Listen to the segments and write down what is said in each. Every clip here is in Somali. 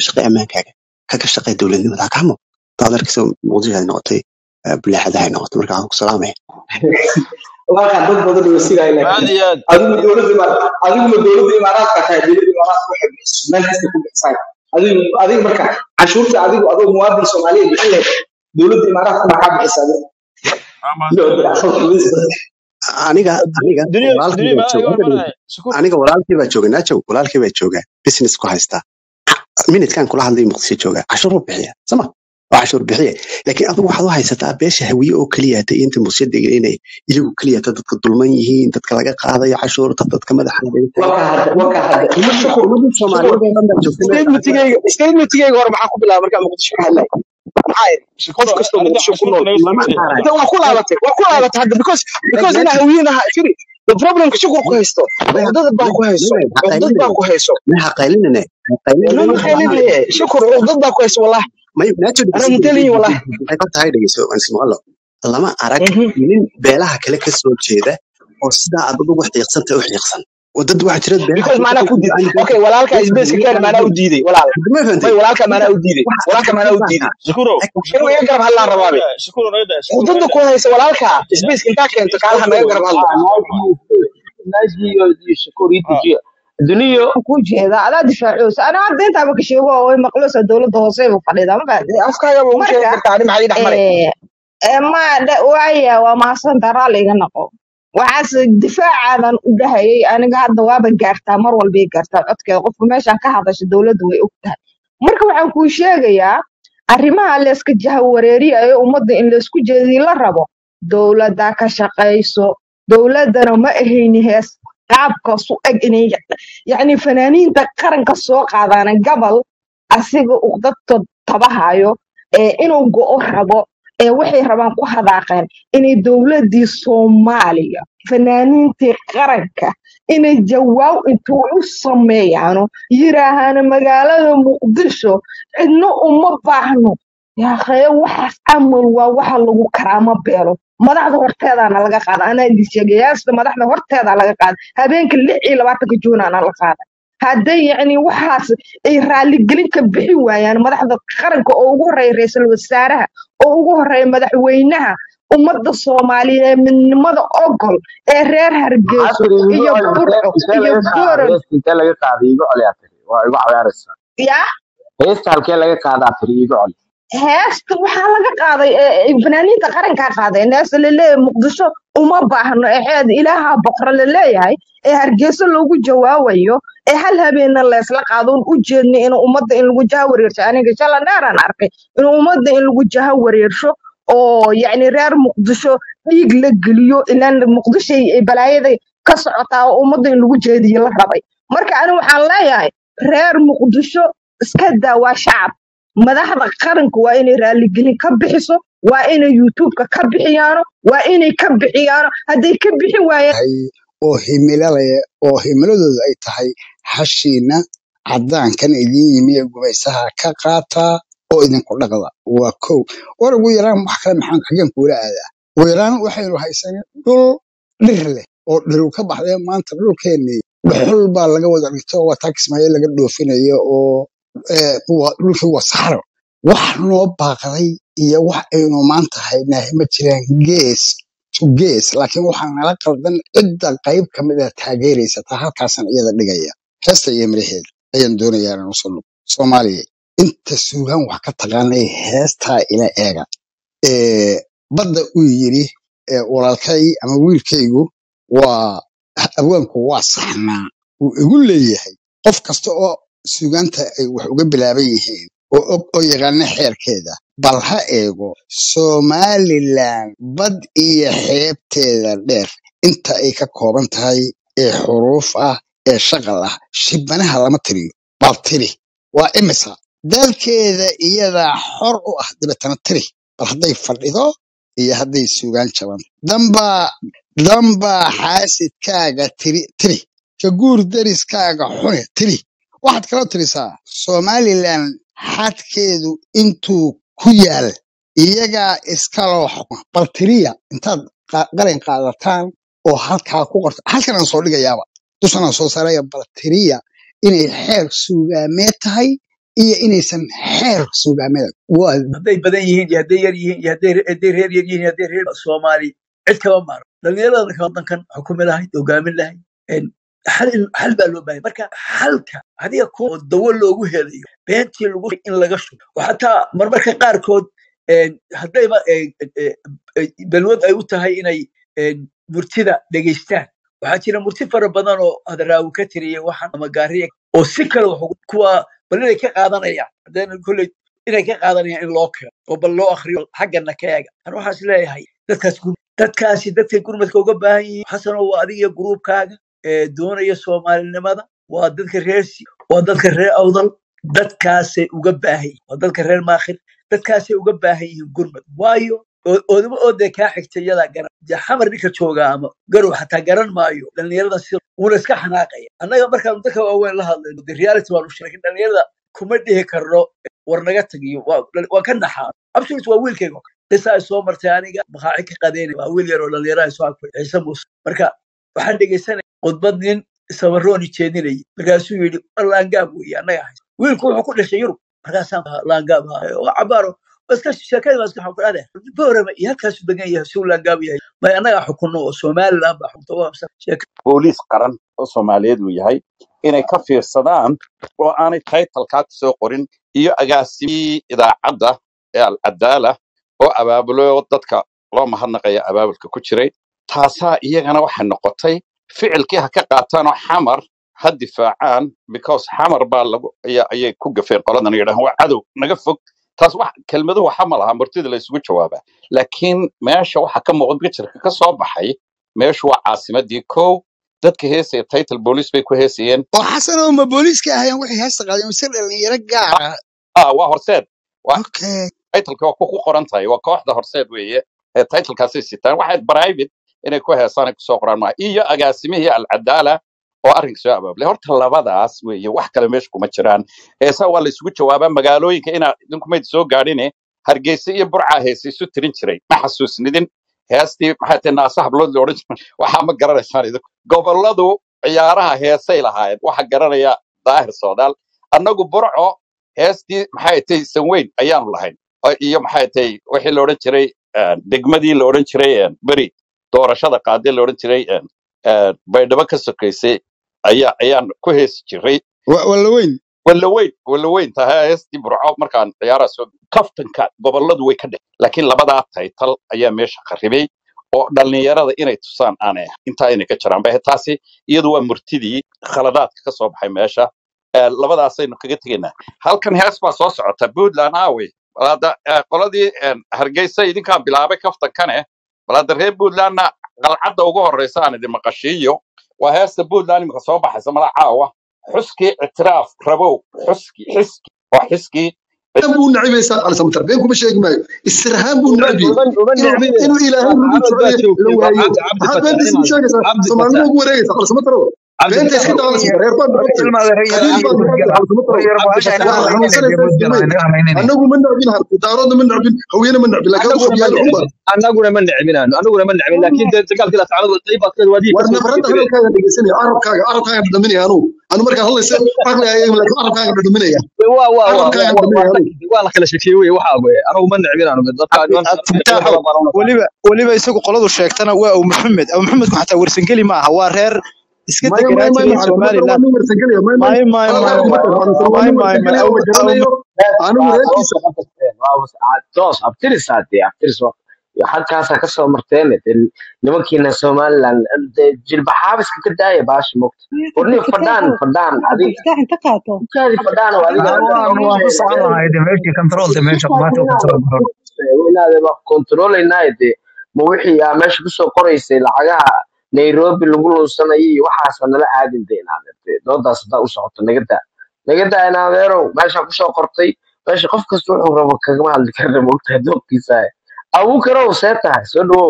shaqay amaankaaga ka shaqay dowladnimada kamo taadarkiisa mowduuca noqotay bulshada noqotay marka aan ku salaamay والله dad badan oo sidaa ilaahay adigu dawladda imaaraadka tahay dawladda imaaraadka waxay bixiso meel kasta ku bixisay adigu marka cashuurta adigu adoo muwaadin Soomaaliyeed bixin lahayd dawladda imaaraadka ma ka bixisaa aniga walaalkii baa jooga naajow walaalkii baa jooga business ku haysta minidkan kula hadlay muqdisho jooga cashuur bixiya sama cashuur bixiya laakiin adigu waxaad u haysataa beesha hawiye oo kaliya ta inta muslimiinta inay iyagu kaliya dadka dulman yihiin dadka laga qaadayo cashuurta dadka madaxa statementigayga hore maxaa ku bilaabay markaa muqdisho ka hadlay qof kasta muqdisho ku nool waa ku laabatay hadda because ina hawiyanaha firi the problem ka shaqo ku haysto dad baa ku hayso ma qaylinane shukr dad baa ku hayso wallahi أنا مدلي والله. أقول هاي دقيقة سو أنسمع الله. لما أراك من بلاها كله كسر كذا وصدا أبغى واحد يقصن تروح يقصن وضد واحد ترد بلاها. because معنا كودي. أوكي ولالك إسبيس كان معنا وديدي ولال. ما فهمت. ولالك معنا وديدي. ولالك معنا وديدي. شكرا. شنو يقرب هلا الربابي. شكرا نيدا. وضد كونه يسوي ولالك إسبيس كنت أنت كان هم يقرب هلا. ناجي شكرا يتجي. الدنيا كوجهدا على دفاعوس انا عديت ابا كشيغو way maqlusa dawladda hoose u fadhida ma baad afkaaga uu sheegay taani maxay dhaxmaray ma waaya waa ma san daraa iga naqo waxaas difaacadan u dhahayay aniga hadda waaba gaartaa mar walba ay gaartaa codkeeda qofka meesha ka hadashay dawladdu way ogtahay marka waxaan ku sheegayaa arrimaha la iska jahawareeriyo ummadda in la isku jeediyo la rabo dawladda ka shaqeyso dawladana ma ahayni hees qaabka soo ag inay yani fanaaniinta qaranka soo qaadana gabal asiga uu dadka tabahayo inuu go'o rabo waxay rabaan ku hadaaqeen inay dawladii Soomaaliya fanaaniintii qaranka inay jawaab intuu u sameeyaan yiraahaan magaalada Muqdisho cidna uma baahno yaa khayr waxaas amal waa waxa lagu karaamo beelo madaxda horteedana laga qaada ana sheegayaasta madaxda horteeda laga qaada habeenka 26 Juun ana la qaada haday yani waxaas ay raali gelin ka bixi waayaan madaxda qaranka oo ugu horeeyay ra'iisul wasaaraha oo ugu horeeyay madaxweynaha ummadda Soomaaliyeed midnimada ogol ee reer Hargeysa iyo Burco iyo Dooran inta laga qaadiyo colaatay waa igu cayaaraysa ya heesta halkee laga qaadaa firiigo col heesta waxa laga qaaday fanaaniinta qaranka qaaday naas leeyahay Muqdisho uma baahno eexad ilaaha boqor leeyahay ee Hargeysa loogu jawaabayo ee hal habeen la isla qaado u jeedno in ummadda in lagu jahawareersho aniga shala dheeraan arkay in ummadda in lagu jahawareersho oo yani reer Muqdisho dhiig la geliyo ilaan Muqdisho ay balaayada ka socotaa oo ummadda in lagu jeediyo la rabay marka aniga waxaan leeyahay reer Muqdisho iska daawaa shacab madaxda qaranku waa inay raali gelin ka bixiso waa inay YouTube-ka ka bixiyaan waa inay ka bixiyaan haday ka bixi waayaan oo himiladooda ay tahay hashiina cadaankan idin yimi gumaysaha ka qaata oo idinku dhaqda waa kow war ugu yaraan wax kale maxaan xagan kuula aadaa ugu yaraan waxaynu haysanaa dhul dhir leh oo dhir ka baxday maanta dhulkeennii dhuxul baa laga wada dhigto waa tax maay laga dhoofinayo oo dhulkii waa saxaro wax noo baaqday iyo wax aynu maanta haynaa ma jiraan gees laakiin waxaan nala qaldan cidda qayb ka mid ah taageeraysa taa halkaasan iyada dhigaya heesta iyo miraheeda ayaan doonayaa inaan usoo lugo Soomaaliya inta suugaan wax ka taqaanay heestaa ila eega badda uu yiri walaalkay ama wiilkaygu waa abwaanku waa saxnaa uu igu leeyahay qof kasta oo suugaanta ay wax uga bilaaban yihiin oo yaqaana xeerkeeda bal ha eego Somaliland bad iyo xeebteeda dheer inta ay ka kooban tahay ee xuruuf ah ee shaqal ah shibanaha lama tiriyo bal tiri waa imisa dalkeeda iyada xor u ah dibadana tiri bal hadday fadhido iyo hadday suugaan jaban damba xaasidkaaga tiri ka guur dariskaaga xune tiri waxaad kala tirisaa Somaliland xadkeedu intuu ku yaal iyagaa iska loo xukuma bal tiriya intaad qalin qaadataan oo halkaa ku qorto halkan aan soo dhigayaaba dusana soo saaraya bal tiriya inay xeer suugaameed tahay iyo inaysan xeer suugaamada waa hadday badan yihiin iyo hadday yar yihiin iyo hadday reer yar yihiin iyo hadday reer Soomaali cid kaba maaro dhalinyarada ka wadankan xukumi lahayd hogaamin lahayd hal baa loo baahay marka halka adiga ku dawo loogu helayo beentii lagu in laga shubo xataa marmarka qaarkood haddayba balwad ay u tahay inay murtida dhageystaan waxaa jira murti fara badan oo adaraawi ka tiriyay waxaan ama gaariya oo si kale kuwa bal inay ka qaadanayaan haddana kulley inay ka qaadanayaan in loo keeno oo bal loo akhriyo xaggana ka eega an waxaas leeyahay dadkaasi dadkay gurmadka uga baahan yihiin xasano waa adiga gruubkaaga doonaya Soomaalinimada waa dadka reersi waa dadka reer awdal dadkaasay uga baahan yihiin waa dadka reer maakhir dadkaasay uga baahan yihiin gurmad waayo oodaba oode kaa xigtayada garan xamar ninka jooga ama garow xataa garan maayo dhalinyarada si una iska xanaaqaya annaga markaan dadka waaweyn la hadlayno the reality waan u sheegay dhalinyarada kuma dhihi karno war naga tagiyo waa ka naxaa absolute waa wiilkayga qisaa soo martay aniga maxaa ka qadeynay waa wiil yar oo dhalinyarada soo agfay ciise muuse marka waxaan dhegeysanay khudbad nin sabarooni jeedinay markaasuu yidhi laangaab weeye annaga haysta wiilku wuxuu ku dhashay Yurub markaasaan laangaab waa cabaaro بس شكل بس كحكم هذا بورم يهكس بجيه سولا جابيه ما أنا حكونه سومال لا بحكمه شكل بوليس قرن سوماليد وياهي إن كفي الصدام وأنا تايت الكات سوقرن يو أجاسي إذا عدة العدالة وأبابلو ضدك الله مهنقيا أبابل ككشري تاسا إيه أنا واحد نقطي فعل كيه كقاتنا حمر هدي فعان because حمر بالغ يا كوجا في قرن نيره هو عدو نقفك taas wax kelmadu waxa ma laha martida la isugu jawaaba laakiin meesha waxa ka muuqda picture ka soo baxay meesha waa caasimadii koow dadka heesay title police bay ku heesayeen oo xasan oo ma booliiska ahayn wixii heesta qaadeen mise dhalinyaro gaar waa horseed waa okay title-ka waa ku qoran tahay waa kooxda horseed weeye title-kaasi sitaan waxay private inay ku heesaan ku soo qoraan ma iyo agaasimihii al-cadaala oo arrin soo abaabay horta labadaas weeye wax kale meesha kuma jiraan heesa waa la isugu jawaabaa magaalooyinka ina idinku meed soo gaadhine Hargeysa iyo Burca heesiisu tirin jiray ma xasuusnidin heestii maxay tahay naasaha blood loo oran waxa ma garanaysaan idinku goboladu ciyaaraha heesay lahaayeen waxa garanaya daahir Soodaal annagu Burco heestii maxay tahay sanweyn ayaanu lahayn iyo maxay tahay wixii la oran jiray degmadii la oran jiray bari doorashada qaadii la oran jiray baydhabo ka sokeysay ayaan ku heesi jiray wala weyn tahay heestii Burco markaan ciyaaraha soo kaftanka goboladu way ka dhig laakiin labadaa title ayaa meesha qaribay oo dhalinyarada inay tusaan aanay inta inay ka jiraan bay taasi iyadu waa murtidii khaladaadka ka soo baxay meesha labadaas aynu kaga tageynaa halkan hees baa soo socota Puntland away walaada qoladii Hargeysa idinka bilaabay kaftankane walaada reer Puntlandna qalcadda ugu horeysa aan idin maqashiyo waa heesta Puntland imika soo baxaysa magacaawa xuski itiraaf rabow xuski بو نعبي سال على سمتر بينكم مش يجمع السرهان بو نعبي إنه إلهي لو هاي هذا بنت اسمه شاكس سمعنا مو وريس على سمتر بنت اسكت على سمتر هيربان أنا أقول من نعبين هذا دارنا من نعبين هوينا من نعبين لكن أنا أقول من نعبين لكن تقال كذا تعرض طيبة كذا ورنا فرنت هذا كذا نجسني أعرف كذا بدمني أنا مركز الله يسوي أغلى أيام لكن أعرف كذا بدمني waa la kala sheekeeyay waxa weey anagu ma nacbinaano waliba isagu qoladu sheegtana waa uu Maxamed xataa warsangeli ma aha waa reer iska deganaajiray Soomaaliland halkaas ka soo marteen nimankiina Soomaaliland jilba xaabiska ka daaya baash moqto warni fadaan adiga inta qaato kaadi fadaan oo adiga waa ku socdahay meeshii control meesha qaato control inaayde ma wixii yaa meesha ku soo qoraysay lacagaha Nairobi lagu luusanayay waxaas nala aadin deynaadeed doodaas u socoto nagada inaadeero meesha ku soo qortay meesha qof kasta wuxuu rabo kaga hadli karaa moqto doobkiisa أبو كرو سيرته سلوا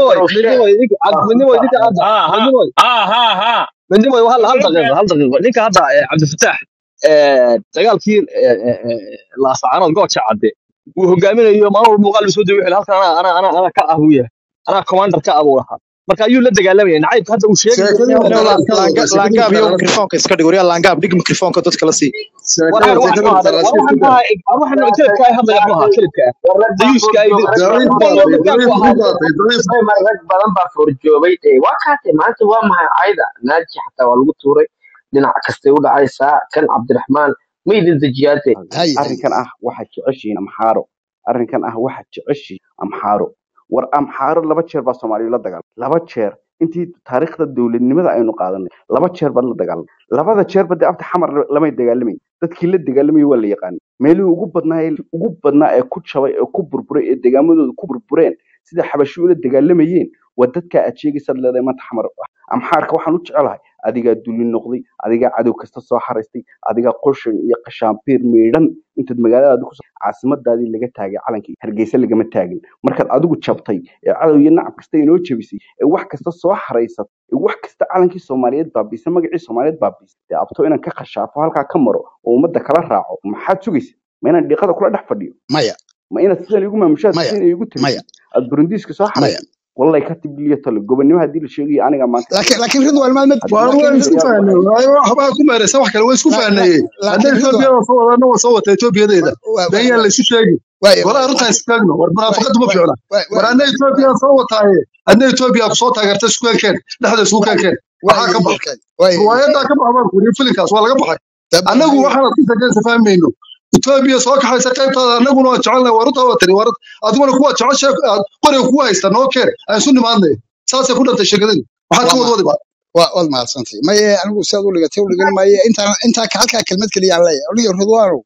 من دموي هل دقيقة ليك هذا عبد الفتاح تقال كير لا صعنا الجوت شعبي وهو جامين يوم أنا المقال بسودي وحلا أنا كأبويا أنا كماندر كأبوها marka ayuu la dagaalamaya nacaybka hadda uu sheegayo sheekadii Ano muqdaraskada laangaab iyo muqdaraskada mikrofoonka iska dhig wariyaa laangaab dhig mikrofoonka dadka la sii sheekada waxaan muqdaraskada waxaan kelibka ay hadlaya muha kelibka dayuuska ay daciif rag badan baa forjoobay waa kaatay maanta waa maxay cayda naaji xataa waa lagu tuuray dhinac kastay u dhacaysaa kan cabdiraxmaan ma idin dejiyaate arrinkan ah waxaad jeceshihiin amxaaro arrinkan ah waxaad jeceshihiin amxaaro war amxaaro 2 jeer baa Soomaaliya la dagaalamay 2 jeer intii taariikhda dawladnimada aynu qaadanay 2 jeer baa la dagaalamay labada jeer bada abta xamar lama dagaalamay dadkii la dagaalamay waa la yaqaan meelihii ugu badnaa ee ku jabay ee ku burburay ee deegaamadooda ku burbureen sida xabashu la dagaalamayeen waa dadka aad sheegaysaa leedahay maanta xamar amxaarka waxaan u jecelahay adiga dulin noqday adiga cadow kasta soo xaraystay adiga qorshan iyo qashaanbiir meedhan intaad magaalada ku caasimadaadii laga taagay calankii Hargeysa lagama taagin markaad adigu jabtay ee cadow iyo nacab kasta inoo jabisay ee wax kasta soo xaraysat ee wax kasta calankii Soomaaliyeed baabisay magacii Soomaaliyeed baabisay ee abto inaan ka qashaafo halka ka maro oo umada kala raaco maxaad sugaysaa ma inaan dhiiqada kula dhex fadhiyo maya ma inaad sidan igu maamushaad sidan igu maya tiri aad burundiiska soo xaray والله كاتب لي تلو gobonimo hadii la sheegay aniga maanta laakiin ridwaan ma waan isku fahnay waxba ku meeraysa wax kale way isku fahnay hadda Ethiopia soo wadana soo wata Ethiopiadeeda bayaan la isu sheegay wala arrinta istaagno war munaafaqadu ma fiicna war anna Ethiopia soo wataaye hadda Ethiopia ku soo taageertay isku keen dhaxda isku keen waxa ka baxay riwaayada ka baxay ku filinkaas waa laga baxay annagu waxaan ku tagay fahmayno Ethiopia soo kaxaysa qaybtada annaguna waa jecelnahay waruta watari warad adiguna kuwa jecesha qori ku haysta noo keen ay soo nimaadnay saas ku dhantay shirkadii waxa ka wadwadi wad maasantay may anigu saad u ligatay u ligan may inta ka halka kelmad kaliya aan leeyahay aniga ridwaano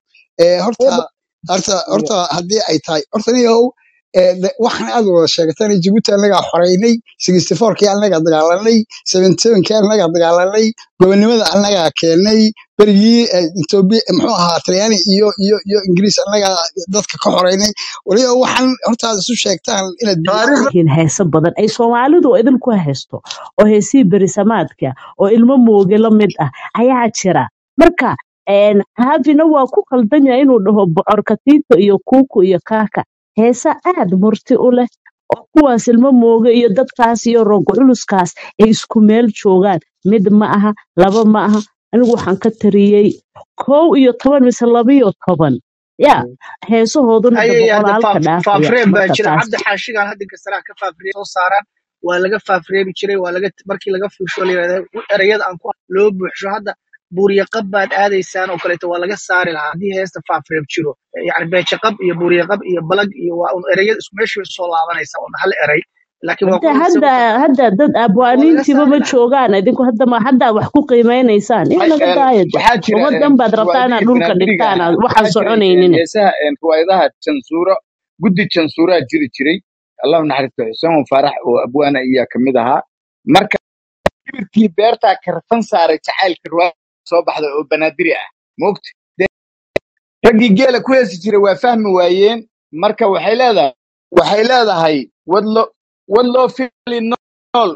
horta hadii ay tahay horta niyow waxaan aad wada sheegatay Djibouti anaga xoreynay 64kii anaga dagaalanay 77kii anaga dagaalanay gobonimada anaga keenay berigii Ethiopia muxuu ahaa Talyaani iyo Ingiriis anaga dadka ka xoreynay waliba waxaan horta isu sheegtaan inaad heeso badan ay Soomaalidu idin ku heesto oo heesii berisamaadka oo ilmo mooge la mid ah ayaa jira marka haafina waa ku qaldan yahay inuu dhaho bocorkatiito iyo kuuku iyo kaaka heesa aad murti u leh oo kuwaas ilmo mooge iyo dadkaas iyo roog culuskaas ay isku meel joogaan mid ma aha laba ma aha anigu waxaan ka tariyay 11 mise 12 ya heesahooduna boqolaalka faafreen baa jira cabdi xaashigan hadda kasraa ka faafreen soo saaran waa laga faafreebi jiray waa laga markii laga fiirsho leeyahay erayada aan ku loo buuxsho hadda buuriya qab baad aadaysaan oo kaleeto waa laga saari lahaa hadii heesta faafreeb jiro yani beecha qab iyo buuriya qab iyo balag iyo waa erayada isku meesha soo laabanaysa oo hal eray laakiin waa hadda dad abwaaniintiba ma joogaan idinku hadda wax ku qiimeynaysaan in laga daayado umadan baad rabtaan dhulka dhigtaan waxaan soconaynin heesaha riwaayadaha jansuura guddi jansuura jiri jiray Allah naxariisto Xuseen Faarax oo abwaana iyo kamid ahaa marka kibirkii beerta karfan saaray jacaylka riwaayada soo baxday oo banaadiri ah moogti ragii geela ku heesi jiray waa fahmi waayeen marka waxay leedahay wadlo fili nool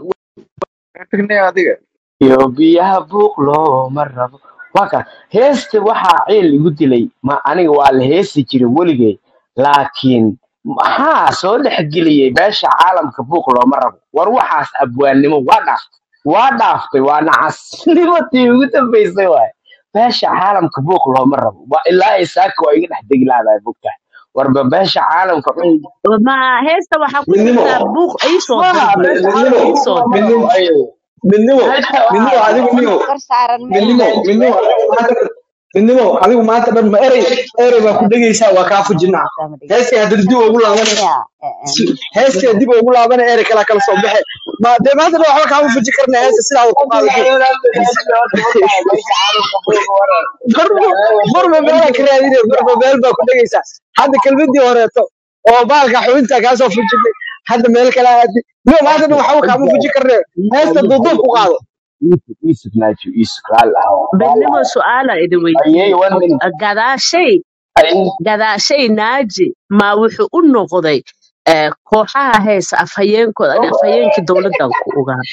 adiga iyo biyaha buuq loo marabo waka heesta waxa ceel igu dilay ma aniga waa la heesi jiray waligay laakiin maxaa soo dhaxgeliyay beesha caalamka buuq loo marabo war waxaas abwaannimo waa dhaaftay waa nacasnimadii ugu dambaysay waay beesha caalamka buuq loo marabo waa ilaa isaaka waa iga dhex degi lahayd bugta warba beesha caalamka ma heesta waxa ku jirta buuq ay soo midnimo adigu maanta dhan ma erey baa ku dhegaysaa waa kaa fujinaa heestii hadda dib ugu laabanay erey kala soo baxe ma dee maanta dhan waxba kaama fuji karna heesta sidaa ku qaado barba meela ka raadine barba meel baa ku dhegaysaa hadda kelmadii horeeto oo baalka xubinta kaa soo fujinay hadda meel kala aadi no maanta dhan waxba kaama fuji karne heesta duuduub ku qaado بالنسبة سؤال إذا قداشي ناجي ما وحو النقضي kooxaha heesa afhayeenkooda afhayeenka dawladda ku ogaa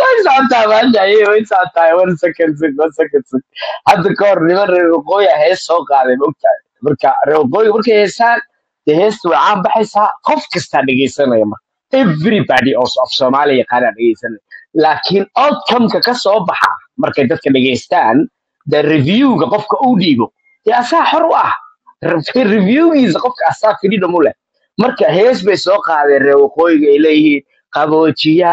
hadda ka hor niman reer waqooyi hees soo qaaday mogtahay marka reer waqooyi markay heesaan dee heesta way caan baxaysaa qof kastaa dhegaysanaya marka everybody of Somalia kana dhageysan laakiin outcome-ka ka soo baxa markay dadka dhageystaan the review-ga qofka uu dhiibo yaa saa xor u ah review-giisa qofka asaa freedom u leh marka hees bay soo qaadeen reer waqooyiga ay leeyihiin qaboojiya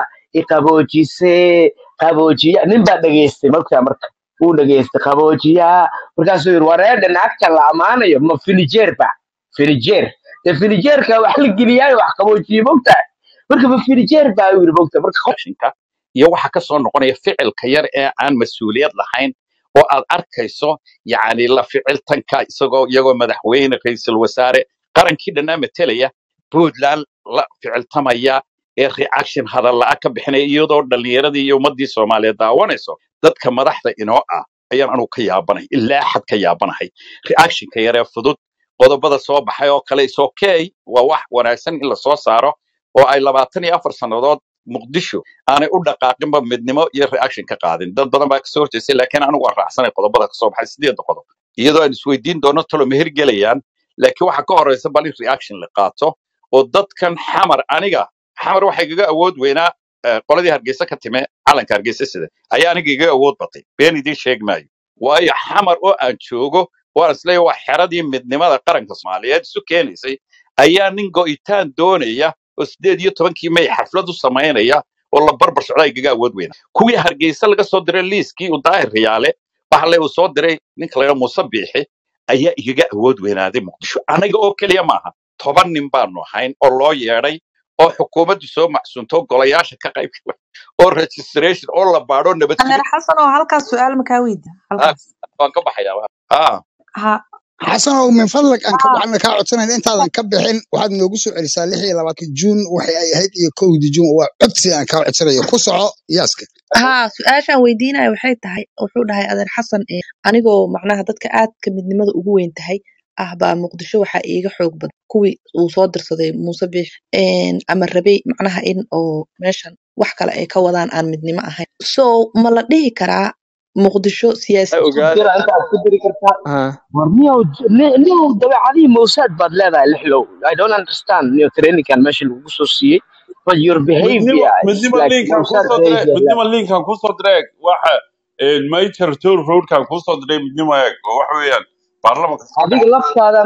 qaboojiya nin baa dhageystay marka uu dhageystay qaboojiya markaasuu yiri wareedha naagta la amaanayo ma finijeer de finijeerka wax la geliyay wax qaboojiye mogta marka ma finijeer baa yiri mogta marka qashinka iyo waxa ka soo noqonaya ficilka yar ee aan mas'uuliyad lahayn oo aad arkayso yani la ficiltanka iyagoo madaxweyne ra'iisul wasaare qarankii dhanaa metelaya Puntland la ficiltamaya ee reaction hadalla ka bixinaya iyadoo dhalinyaradii iyo ummadii Soomaaliyeed daawanayso dadka madaxda inoo ah ayaan anu ka yaabanay ilaa xad ka yaabanahay reactionka yar ee fudud qodobada soo baxay oo kale is okay waa wax wanaagsan in la soo saaro oo ay 24 sanadood muqdisho aanay u dhaqaaqinba midnimo iyo reaction ka qaadin dad badan baa ka soo horjeestay laakiin anigu waan raacsanay qodobada ka soo baxay 8 qodob iyadoo aan isweydiin doono talo meher gelayaan laakiin waxa ka horeysa bal in reaction la qaato oo dadkan xamar waxay gaga awood weynaa qoladii Hargeysa ka timay calanka Hargeysa sida ayaa aniga gaga awood batay been idin sheeg maayo waayo xamar oo aan joogo waan isleeyahay wax xeradii midnimada qaranka Soomaaliyeed isu keenaysay ayaa nin go'itaan doonaya oo 18 May xaflad u sameynaya oo la barbar socday gaga awood weynaa kuwii Hargeysa laga soo diray liiskii u daahir riyaale waxa la soo diray ninka la yiraahdo Muuse Biixi ayaa igaga awood weynaaday Muqdisho anaga oo kaliya maaha 10 nin baanu ahayn oo loo yeeray oo xukuumaddu soo macsuunto golayaasha ka qayb galay oo registration oo la baaro nabad أنا حسن وهالكاس سؤال مكاويد هالكاس waan ka baxayaa ها xasan oo min fadlag aan ka waxaan ka codsanayn intaadan ka bixin waxaad noogu soo celisaa 26 Juun waxay ay ahayd iyo 1 Juun waa codsi aan ka codsanayo ku soco yaaska ها سؤاشان ويدينا waxay tahay wuxuu dhahay adeer xasan anigoo macnaha dadka aad ka midnimada ugu weyn tahay baa Muqdisho waxa iiga xoog badan kuwii uu soo dirsaday Muuse Biix ama rabay macnaha in oo meeshan wax kale ay ka wadaan aan midnimo ahayn so ma la dhihi karaa Muqdisho jira inta aad ku diri kartaa warniyow dabeecadii Mossad baad leedahay lixlow I don't understand your training kan meesha lagu soo siiyay but your behavior is like Mossad behavior midnimo linkan ku soo direy waxa major tour road kan ku soo direy midnimo eeg waxa weeyaan baarlamaanka adiga laftaada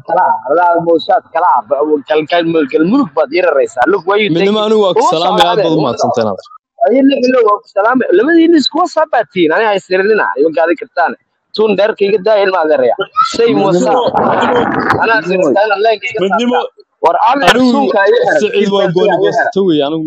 Mossad kala galmudug baad yaraysaa look way you midnimo anigu waa salaam aad baad u mahadsantahay ay lixlow salaam labadiina isku sabatiin ani ay sirlina iyo gaadi kartaan tun dharkayga daayil ma adeeraya say Mossad ana sirtaan leeyga midnimo war aan suuqa ay sicid waa gool gosto way anigu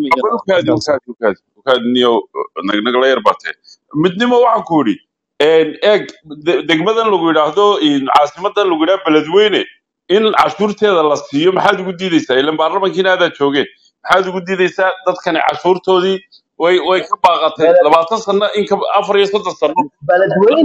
miga niyo nagala yar batay midnimo waxaan ku yiri eeg degmadan lagu yiraahdo in caasimadan lagu yiraahdo beledweyne in cashuurteeda la siiyo maxaad ugu diidaysaa ilaa baarlamaankiina aad joogeen maxaad ugu diidaysaa dadkan cashuurtoodii way ka baaqatay 20 sano in ka 34 sano beledweyne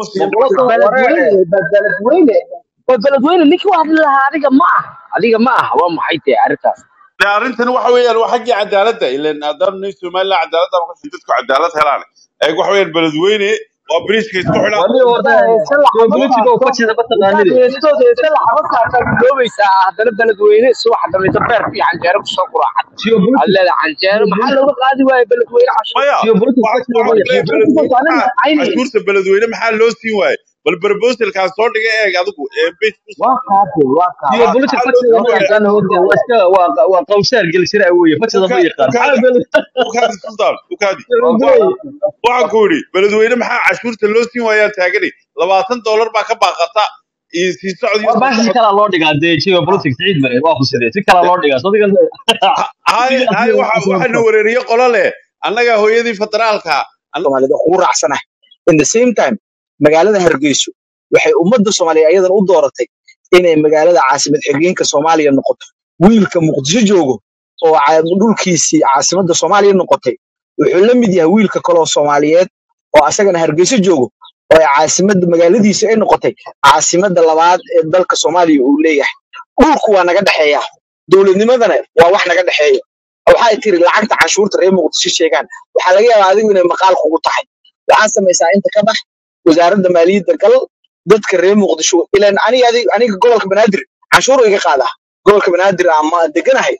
ninka wax lahaa adiga ma ah waa maxay tahay arrintaas arrintan waxa weeyaan waa xaqii cadaaladda ilaa adan Soomaaliya cadaaladda ma qashin dadku cadaalad helaan ay waxa weeyaan beledweyne waa bridge isku xidhan political coachida bataqaanid hadana beledweyne subax dambe beer iyo canjeero ku soo quraacan allada canjeero maxaa lagu qaadi waayay beledweyne cashuurta beledweyne maxaa loo siin waayay bal proposalkaas soo dhigay eeg adigu waa political coachida ma yaqaan waa qowsaar gelshira weeye coachida ma yaqaan waxaan ku yiri beledweyne maxaa cashuurta loo siin waayaa taagani $20 baa ka baaqata si socod waa baahi kala loo dhigaa deejiga politics ciid maray waa ku sidee si kala loo dhigaa sodiga waxa wareeriyo qolo leh annaga hooyadii federaalka Soomaalida ku raacsanahay in the same time magaalada Hargeysa waxay ummadda Soomaaliyeed ayadan u dooratay inay magaalada caasimad xigeenka Soomaaliya noqoto wiilka Muqdisho joogo oo dhulkiisii caasimadda Soomaaliya noqotay wuxuu la mid yahay wiilka kale oo Soomaaliyeed oo asagana Hargeysa joogo oo caasimadda magaaladiisa ay noqotay caasimadda labaad ee dalka Soomaaliya uu leeyahay dhulku waa naga dhaxeeya dawladnimadana waa wax naga dhaxeeya waxay tiri lacagta cashuurta reer Muqdisho sheegan waxa laga yaabaa adigu inay maqaal kugu tahay waxaan sameeysaa inta ka bax wasaaradda maaliyadda gal dadka reer Muqdisho ilaan aniga gobolka Banaadir cashuur iga qaada gobolka Banaadir ama deganahay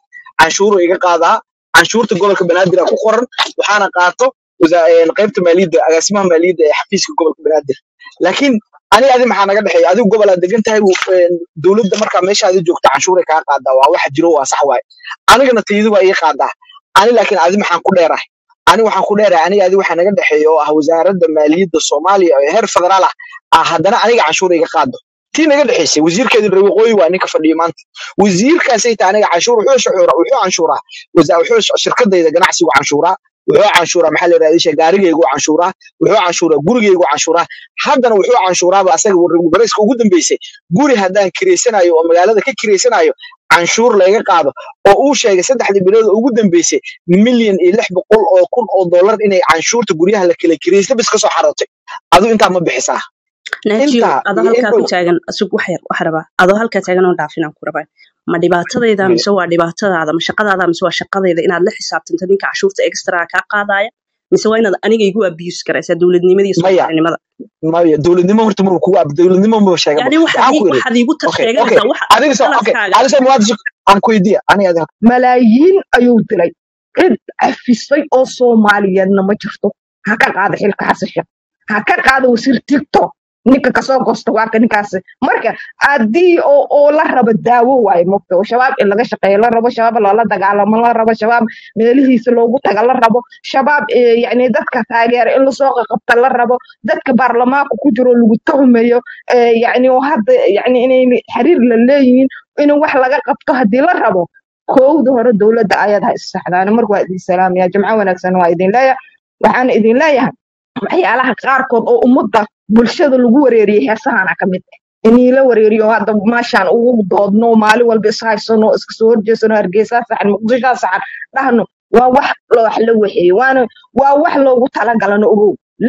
canshuuru iga qaadaa canshuurta gobolka banaadir ku qoran waxaana qaato qaybta maaliyadda agaasimaha maaliyadda ee xafiiska gobolka banaadir laakiin ani adi maxaa naga dhexeeya adigu gobol aad degan tahay dowladda markaa meesha aad joogto canshuuray kaa qaadaa waa wax jiro waa sax waaye anigana tayadu waa ii qaadaa ani laakiin adi maxaan ku dheerahay ani waxaan ku dheerahay aniga adi waxa naga dhexeeya oo ah wasaaradda maaliyadda Soomaaliya ee heer federaal ah haddana aniga canshuur iga qaado tii naga dhexeysay wasiirkeedii reer waqooyi waa ninka fadhiya maanta wasiirkaasay tahay aniga canshuur wuxuu canshuuraa wuxuu shirkadayda ganacsigu canshuuraa wuxuu canshuuraa maxaa la yiraahdaa gaarigaygu canshuuraa wuxuu canshuuraa gurigaygu canshuuraa haddana wuxuu canshuuraaba asaga warayska ugu dambeysay guri haddaan kireysanayo oo magaalada ka kireysanayo canshuur laga qaado oo uu sheegay 3 bilood ugu dambeysay milyan iyo 600 oo kun oo dollar inay canshuurta guryaha la kala kireysto bis ka soo xarootay adu inta ma bixisaa naajiyo adoo halkaa ku taagan asug wax rabaa adoo halkaa taagan oo dhaafinaan ku rabaa ma dhibaatadayda mise waa dhibaatadaada ma shaqadaada mise waa shaqadayda inaad la xisaabtanto ninka cashuurta extra ka qaadaya mise waa inaad aniga igu abuse garaysaa dawladnimadii Soomaalinimada maya dawladnimo horta markuu kugu dawladnimo ma sheegay yani waxaad igu sheegaysaa wax adiga muwaadis aan ku idiya aniga malaayiin ayuu dilay cid afisay oo Soomaaliyeedna ma jirto ha ka qaado xilka xasasha ha ka qaado wasiir TikTok ninka ka soo goosto waa ninkaas marka adii oo la rabo daawo waay moqto shabaab in laga shaqeeyo la rabo shabaab la dagaalamo la rabo shabaab meelihiisa loogu taga la rabo shabaab yani dadka taageer in la soo qabta la rabo dadka baarlamaanka ku jiro lagu tuhmayo yani oo hadda yani inay xiriir la leeyihiin in wax laga qabto hadii la rabo koowda hore dawladda ayad ha saxdaan marka waa idin salaam ya jamca wanaagsan waa idin leeyahay waxaan idin leeyahay waxyaalaha qaarkood oo ummadda bulshada lagu wareeriyay heesahana ka mid inii la wareeriyo hadda maashaan ugu doodno maalin walba ishaysano iska soo horjeesano Hargeysa saxan Muqdisho saxan dhahno waa wax la waxeeyo waa wax loogu talagalano ogow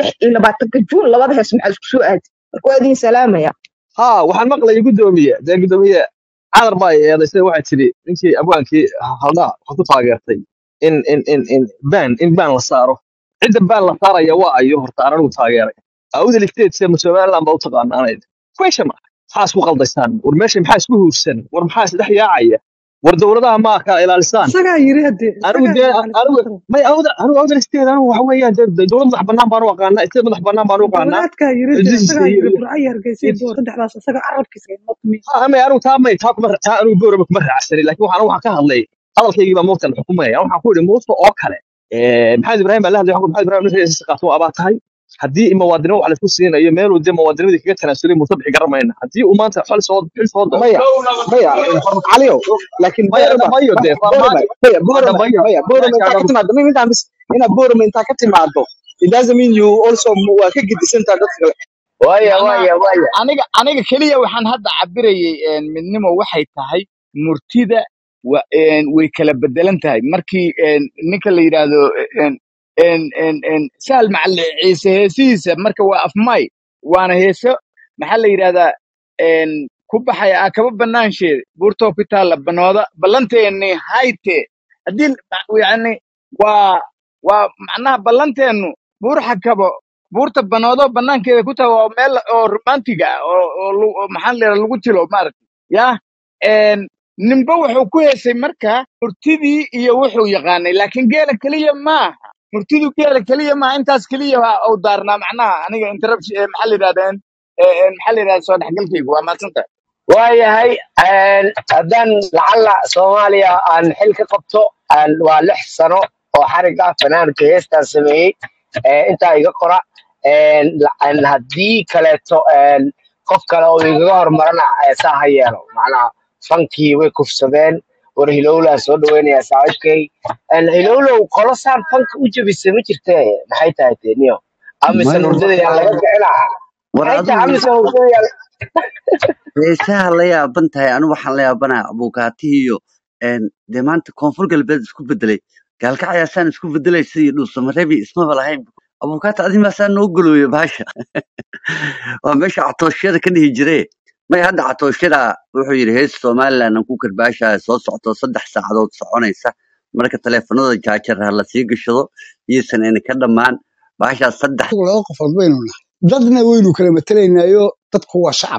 26 Juun labada hees maxay isku soo aadi marka waa idin salaamaya waxaan maqlay gudoomiye cadar baa eedaysay waxay tiri ninkii abwaankii haldaa waxa ku taageertay in ban la saaro cidda baan la saaraya waa ayo horta anagu taageeray awdal isteedse Somaliland baa u taqaanaanayd question maxaa isku qaldaysaan war meesha maxaa isku huursan war maxaa isdhex yaacaya war dawladaha ma ka ilaalisaan isaga yiri hadii anigu may awdal isteed anigu waxa weeyaan dawlad madax bannaan baan u aqaanaa isteed madax bannaan baan u aqaanaa dadka yiri isaga yiri burcay Hargeysa saddexdaas isaga carabkiisa notmi ama anigu taa kuma anigu boorama kuma raacsanay laakiin waxaan ka hadlay hadalkaygii baa moogtan xukumaya waxaan ku yiri muusto oo kale maxamed ibraahim Allah hadii maxamed ibraahim inuu qaato aba tahay hadii muwaadiniin wax la isku siinayo meel uu muwaadiniinta kaga tanaasulay mutabixi garamayna hadii uu maanta xal soo maya caliyo laakiin mayo de boorama inta ka timaado it doesn't mean you also waa ka gidisanta dadka aniga kaliya waxaan hadda cabirayay midnimo waxay tahay murtida way kala bedelan tahay markii ninka la yiraahdo sahal macal ciise heesiisa marka waa afmay waana heeso maxaa la yiraahdaa ku baxaya kaba banaansheed buurto ku taala banooda ballanteeni hayte hadii yani waa macnaha ballanteenu buur xakabo buurta banoodo banaankeeda ku tahay waa meel oo romantic ah oo maxaa la lagu jilo maaragtay ya nimba wuxuu ku heesay marka murtidii iyo wuxuu yaqaanay laakiin geela kaliya maaha murtidu geela kaliya maaha intaas kaliya oo daarnaa macnaha aniga interruption maxaa la yiraahdaa soo dhaxgalkaygu waa maadsantahay waayahay haddaan lacala Soomaaliya aan xil ka qabto waa 6 sano oo xariga fanaanka heestan sameeyay inta iga qora haddii kaleeto qof kale oo iga hormarana saa ha yeelo macnaha fankii way kufsadeen war hilowla soo dhaweynaya saaxiibkay hilowlow qolosaan fanka u jabisay ma jirtee maxay tahay teeniyo amisa hurdada yaa laga kicinaa warada amisa hurdada yaa heesaha la yaaban tahay anigu waxaan la yaabanaa abuukaati iyo dee maanta koonfur galbeed isku bedelay gaalkacayaasaan isku bedelaysa iyo dhuusamareebi ismaba lahayn abuukaati adimaasaan noo golooya baasha waa meesha catooshiyada ka dhihi jiree may hadda catooshada wuxuu yiri hees Soomaaliland ku karbaasha soo socto 3 saacadood soconaysa marka taleefanada jaajar la sii gashado iyasan in ka dhamaan baasha 3 loo qof walbayna dadna weynu kala mataleynaayo dadku waa shacab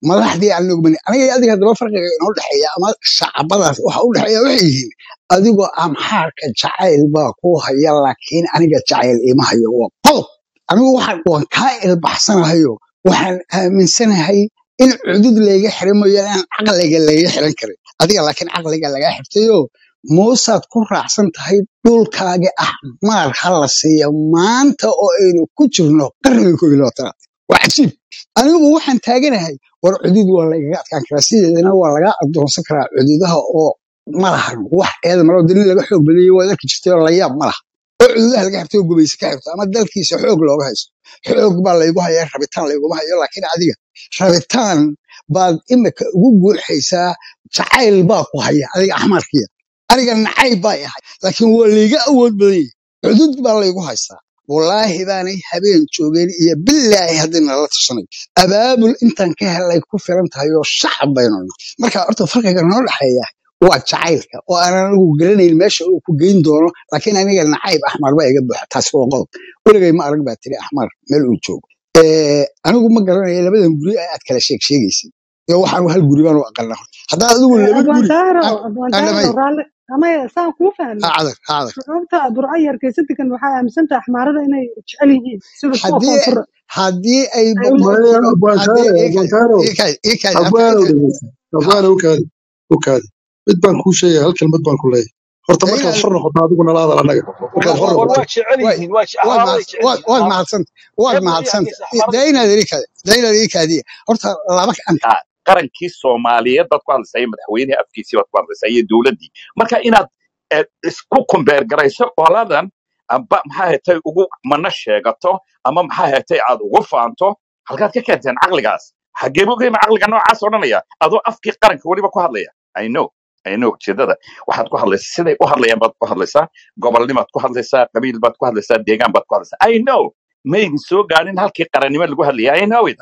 madaxdii aan nugmin aniga iyo adiga haddaba farqiga inoo dhexeeya ama shacabadaas waxa u dhexeeya waxay yihiin adigoo amxaarka jacayl baa ku haya laakiin aniga jacayl ima hayo waa qodob anigu waan kaa ilbaxsanahayo waxaan aaminsanahay in cudud layga xiran mooyo aan caqliga layga xiran karin adiga laakiin caqliga laga xirtayo muusaad ku raacsan tahay dhulkaaga axmaar ha la siiya maanta oo aynu ku jirno qarniga 11 waa cajiib anigu waxaan taaganahay war cudud waa lagaga adkaan karaa sideedana waa laga adoonsan karaa cududaha oo malahan wax eeda maroo dalil laga xoog badiyay waa dalka jirtay oo la yaab malaha oo cududaha laga xirtay oo gubaysa ka xirto ama dalkiisa xoog looga haysto xoog baa laygu hayaa rabitaan layguma hayo laakiin adiga rabitaan baad imika ugu guuxaysaa jacayl baa ku haya adiga axmarkiya aniga nacayb baa yahay laakiin waa layga awood badan yahay cudud baa laygu haystaa wallaahi baanay habeen joogeen iyo bilaahi haddii nala tusanayo abaabul intaan ka helay ku filan tahay oo shacab baynu nahay marka horta farqiga noo dhexeeya waa jacaylka oo aanan anigu garanayn meesha uu ku geyn doono laakiin aniga nacayb axmar baa iga buuxa taasi waa qodob weligay ma arag baa tiri axmar meel uu joogo anigu ma garanayo labadan guri aad kala sheegaysid iyo waxaan hal guri baan u aqalna haddaa adigu laba guri adwaantaaro amaya saan kuu fahmay cadar sababta burco yarkaysantikan waxaa aaminsantaha axmaarada inay jecel yihiin sida kuwa koonfur haddii ay abwaana mid baan kuu sheegaya hal kelmad baan ku leeyahay horta markaad xor noqoto adigu nala hadal annaga markaad xor noqoto waad mahadsanta daynaad ii kaadiya horta laba qarankii Soomaaliyeed dad ku hadlayay madaxweynaha afkiisii wad ku hadlayay dawladii marka inaad isku kumbeer garayso qoladan amba maxaa hatay ugu mana sheegato ama maxaa hatay aad ugu faanto halkaad ka keenteen aqligaas xageebo geema aqliga noocaas oo dhanaya adoo afkii qaranka waliba ku hadlaya I know jeedada waxaad ku hadlaysaa siday u hadlayaan baad ku hadlaysaa gobolnimaad ku hadlaysaa qabiil baad ku hadlaysaa deegaan baad ku hadlaysaa I know maygi soo gaarin halkii qarannimo lagu hadlayay I know it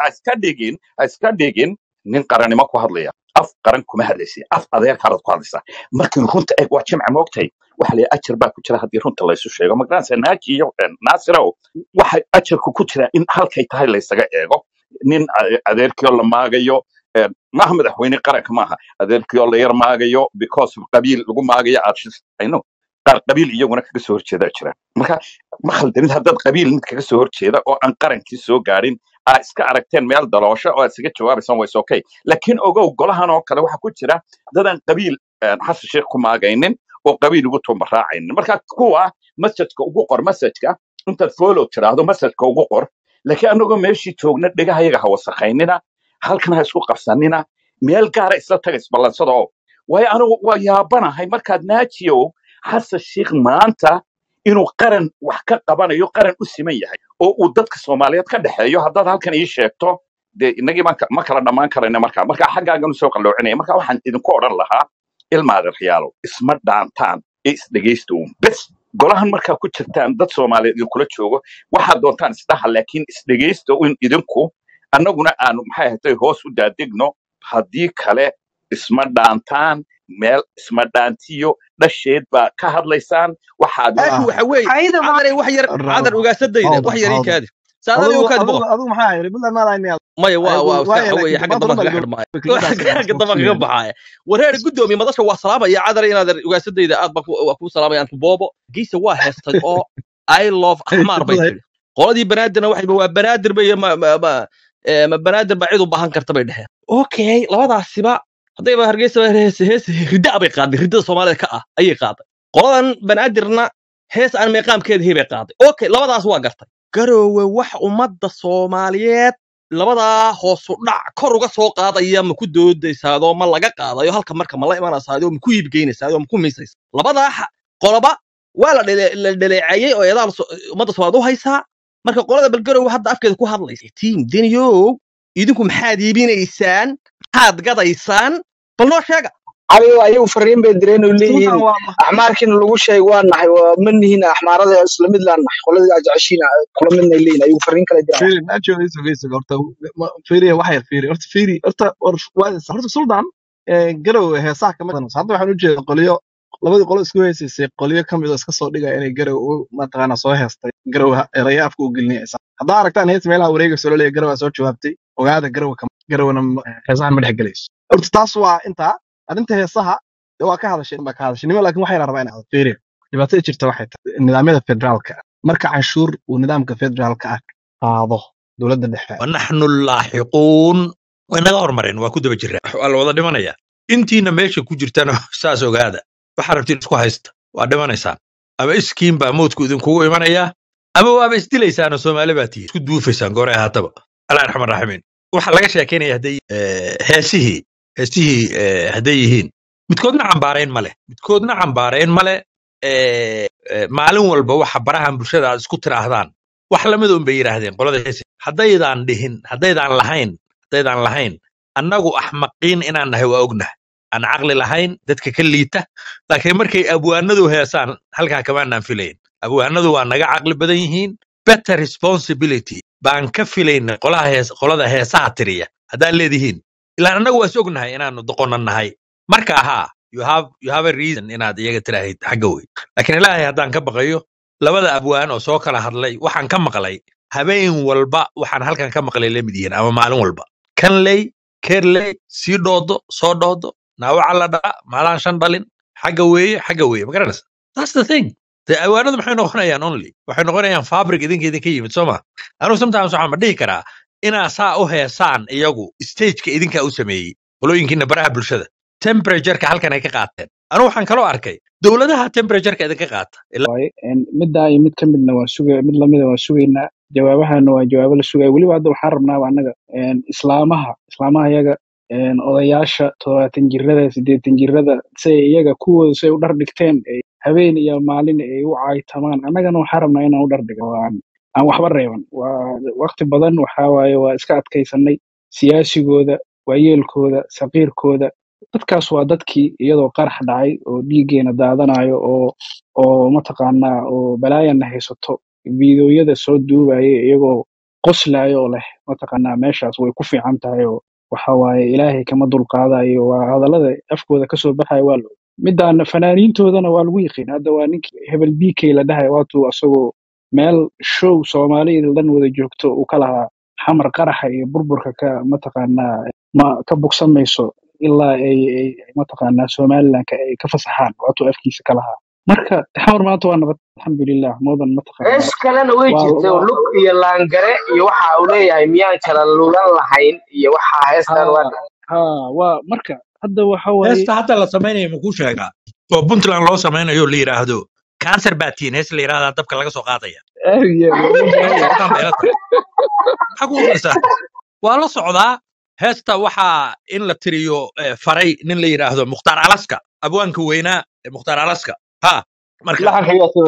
iska dhigin nin qarannimo ku hadlaya af qaran kuma hadlaysi af adeerkaad ku hadlaysaa markii runta eeg waa jimca moogtay waxa la ajar baa ku jira haddii runta la isu sheego magaranaysa naaji iyo naasirow waxa ajarku ku jira in halkay tahay la isaga eego nin adeerkii la maagayo maaha madaxweyne qaranka maaha adeerkii la yar maagayo because qabiil lagu maagayo arshis I know qaar qabiil iyaguna kaga soo horjeeda jira marka ma khaldanid haddaad qabiil mid kaga soo horjeeda oo aan qarankii soo gaarin iska aragteen meel daloosho oo isaga jawaabaysan way okay laakiin ogow golahan oo kale waxa ku jira dadan qabiil xasan sheekh ku maagaynin oo qabiil ugu tumaraacaynin marka kuwa message-ka ugu qor message-ka intaad follow tiraahdo message-ka ugu qor laakiin anagoo meeshii joogna dhigahayaga ha wasakhaynina halkan ha isku qabsanina meel gaara isla tagays ballansada oo way anigu waa yaabanahay markaad naajiyo xasan sheekh maanta inuu qaran wax ka qabanayo qaran u siman yahay oo uu dadka Soomaaliyeed ka dhaxeeyo haddaad halkan ii sheegto de inagii ma kala dhamaan karayna marka xaggaagan soo qaloocinaya marka waxaan idinku oran lahaa ilmaada riyaalo isma dhaantaan is dhageysto bas golahan markaa ku jirtaan dad Soomaaliyeed kula joogo waxaad doontaan isdhaha laakiin is dhageysto in idinku annaguna aanu maxay ahayd hoos u daadegno haddii kale isma dhaantaan meel isma dhaantiyo dhasheed baa ka hadlaysaan waxaad waxa weey cadar wax yar cadar ugaasadayda wax yar ii kaadi saadada uu kaadi boqo adigu maxaa yiri billahi ma lahayn maya waa waxa weey xagga dambe ka xidhmay xagga dambe ka baxay wareer gudoomiye madasha waa salaamaya cadar inaad ugaasadayda aad ba ku salaamayaan boobo giisa waa heestay oo I love ahmar bay qoladii banaadirna waxay waa banaadir bay ma banaadir ba cid u baahan karta bay dhaheen okay labadaasiba hadayba hargeysa hees rida bay qaaday ridada Soomaalida ka ah ayay qaaday qoladan banaadirna hees aan meeqaamkeeda heebay qaaday okay labadaas waa gartay garoowe wax ummadda Soomaaliyeed labadaa hoos u dhac kor uga soo qaadaya ma ku doodaysaado ma laga qaadayo halka marka ma la imanaysaado ma ku iibgeynaysaado ma ku miisaysa labadaa qolaba waa la dhaleecayay oo eedaal ummadda Soomaaliyeed u haysaa marka qolada balgaroowe hadda afkeeda ku hadlaysa team deniyo idinku maxaad iibinaysaan maxaad gadaysaan bal noo sheega ayagu fariin bay direen oo leeyihiin axmaarkiina lagu sheegay waa nahay waa manihiin axmaarada isla mid laan nahay qoladii aad jeceshiin kula midna leeyihiin ayagu fariin kala direen horta suldan garowe heesaha kamid ah hadda waxaan u jeedaa qoliyo labadii qolo isku heesaysay qoliyo kamid oo iska soo dhigay inay garowe ma taqaana soo heestay garowe eraya afka u gelinaysa hadda aragtaan hees meelaha wareega soo leeyahay garowe soo jawaabtay ogaada garowe garowana heesahan ma dhex galayso horta taas waa intaa arrinta heesaha waa ka hadashay nimo laakiin waxay rabaa in aad fiiriyo dhibaatada jirta waxay tahay nidaamyada federaalka marka canshuur uu nidaamka federaalka qaado dowladda dhexe ونحن اللاحقون وإننا أرمرين وكده بجرة الوضع دمانيا انتينا ماشي كجرتنا ساس وقاعدة وحرفتين اسكو هايست وعدمان إسان أما إسكين باموت كودن كوه إيمانيا أما وابا استيلا إسان وسوما لباتي اسكو دوفيسان قوريها طبا الله يرحم الراحمين وحلقة شاكين يهدي هاسيه هديهين متكودنا عن بارين ماله maalin walba waxa barahan bulshada aad isku tiraahdaan wax lamid un bay yiraahdeen qolada heesi haddaydan lahayn annagu axmaqiin inaan nahay waa ognahay aan caqli lahayn dadka ka liita laakiin markay abwaanadu heesaan halkaa kamaanaan filayn abwaanadu waa naga caqli badan yihiin better responsibility baan ka filayna qolada heesaha tiriya haddaan leedihiin ilaa annagu waa is ognahay inaanu doqonan nahay marka ahaa you have a reason inaad iyaga tiraahid xagga wey laakiin ilaahay haddaan ka baqayo labada abwaan oo soo kala hadlay waxaan ka maqlay habeen walba waxaan halkan ka maqlay la mid yihiin ama maalin walba kanley kerley sii dhoodo soo dhoodo naawaca la dhaca maalaan shan dhalin xagga weeye ma garanaysa that's the thing de abwaanadu maxay noqonayaan waxay noqonayaan fabric idinka yimid soo ma anuu sometimes waxaan ma dhihi karaa inaa saa u heesaan iyagu stageka idinkaa u sameeyey qolooyinkiina baraha bulshada temperatureka halkan ay ka qaateen anu waxaan kaloo arkay dowladaha temperatureka idinka qaata middaa iyo mid ka midna waa sugaya mid lamida waa sugaynaa jawaabahana waa jawaabo la sugaya weliba hadda waxaan rabnaaba annaga islaamaha iyaga odayaasha 70 jirada 80 jirada say iyaga kuwooda say u dhar dhigteen habeen iyo maalin ay u caaytamaan annagana waxaan rabnaa inaan u dhar dhigo aan waxba reeban waa waqti badan waxaa waaye waa iska adkaysanay siyaasigooda waayeelkooda saqiirkooda dadkaas waa dadkii iyadoo qarax dhacay oo dhiiggeena daadanayo oo mataqaanaa oo balaayana haysato fiidiyoyada soo duubaye iyagoo qoslayo oo leh mataqaanaa meeshaas way ku fiican tahay oo waxa waaye ilaahay kama dulqaadayo waa hadallada afkooda kasoo baxaya waa loo midaan fanaaniintoodana waa lagu yiqiin hadda waa ninkii hebel bk la dhahay waatuu asagoo meel show soomaalida dhan wada joogto uu ka lahaa xamar qaraxa iyo burburka ka mataqaanaa ma ka bogsamayso ilaa ay mataqaanaa somalilandka ay ka fasaxaan waatuu afkiisa ka lahaa marka xamar maanta waa nabad alxamdulilah moodan mataqaanaa hees kalena way jirtay oo lug iyo laangare iyo waxa uu leeyahay miyaan kala lulan lahayn iyo waxa heestan waa marka hadda waxa waaye heesta hadda la samaynayo makuu sheegaa oo puntland loo samaynayo la yiraahdo cancer batiin hees la yiraahdaa dabka laga soo qaadaya waa la socdaa heesta waxaa in la tiriyo faray nin la yiraahdo mukhtaar alaska abwaanka weynaa mukhtaar alaska ha marka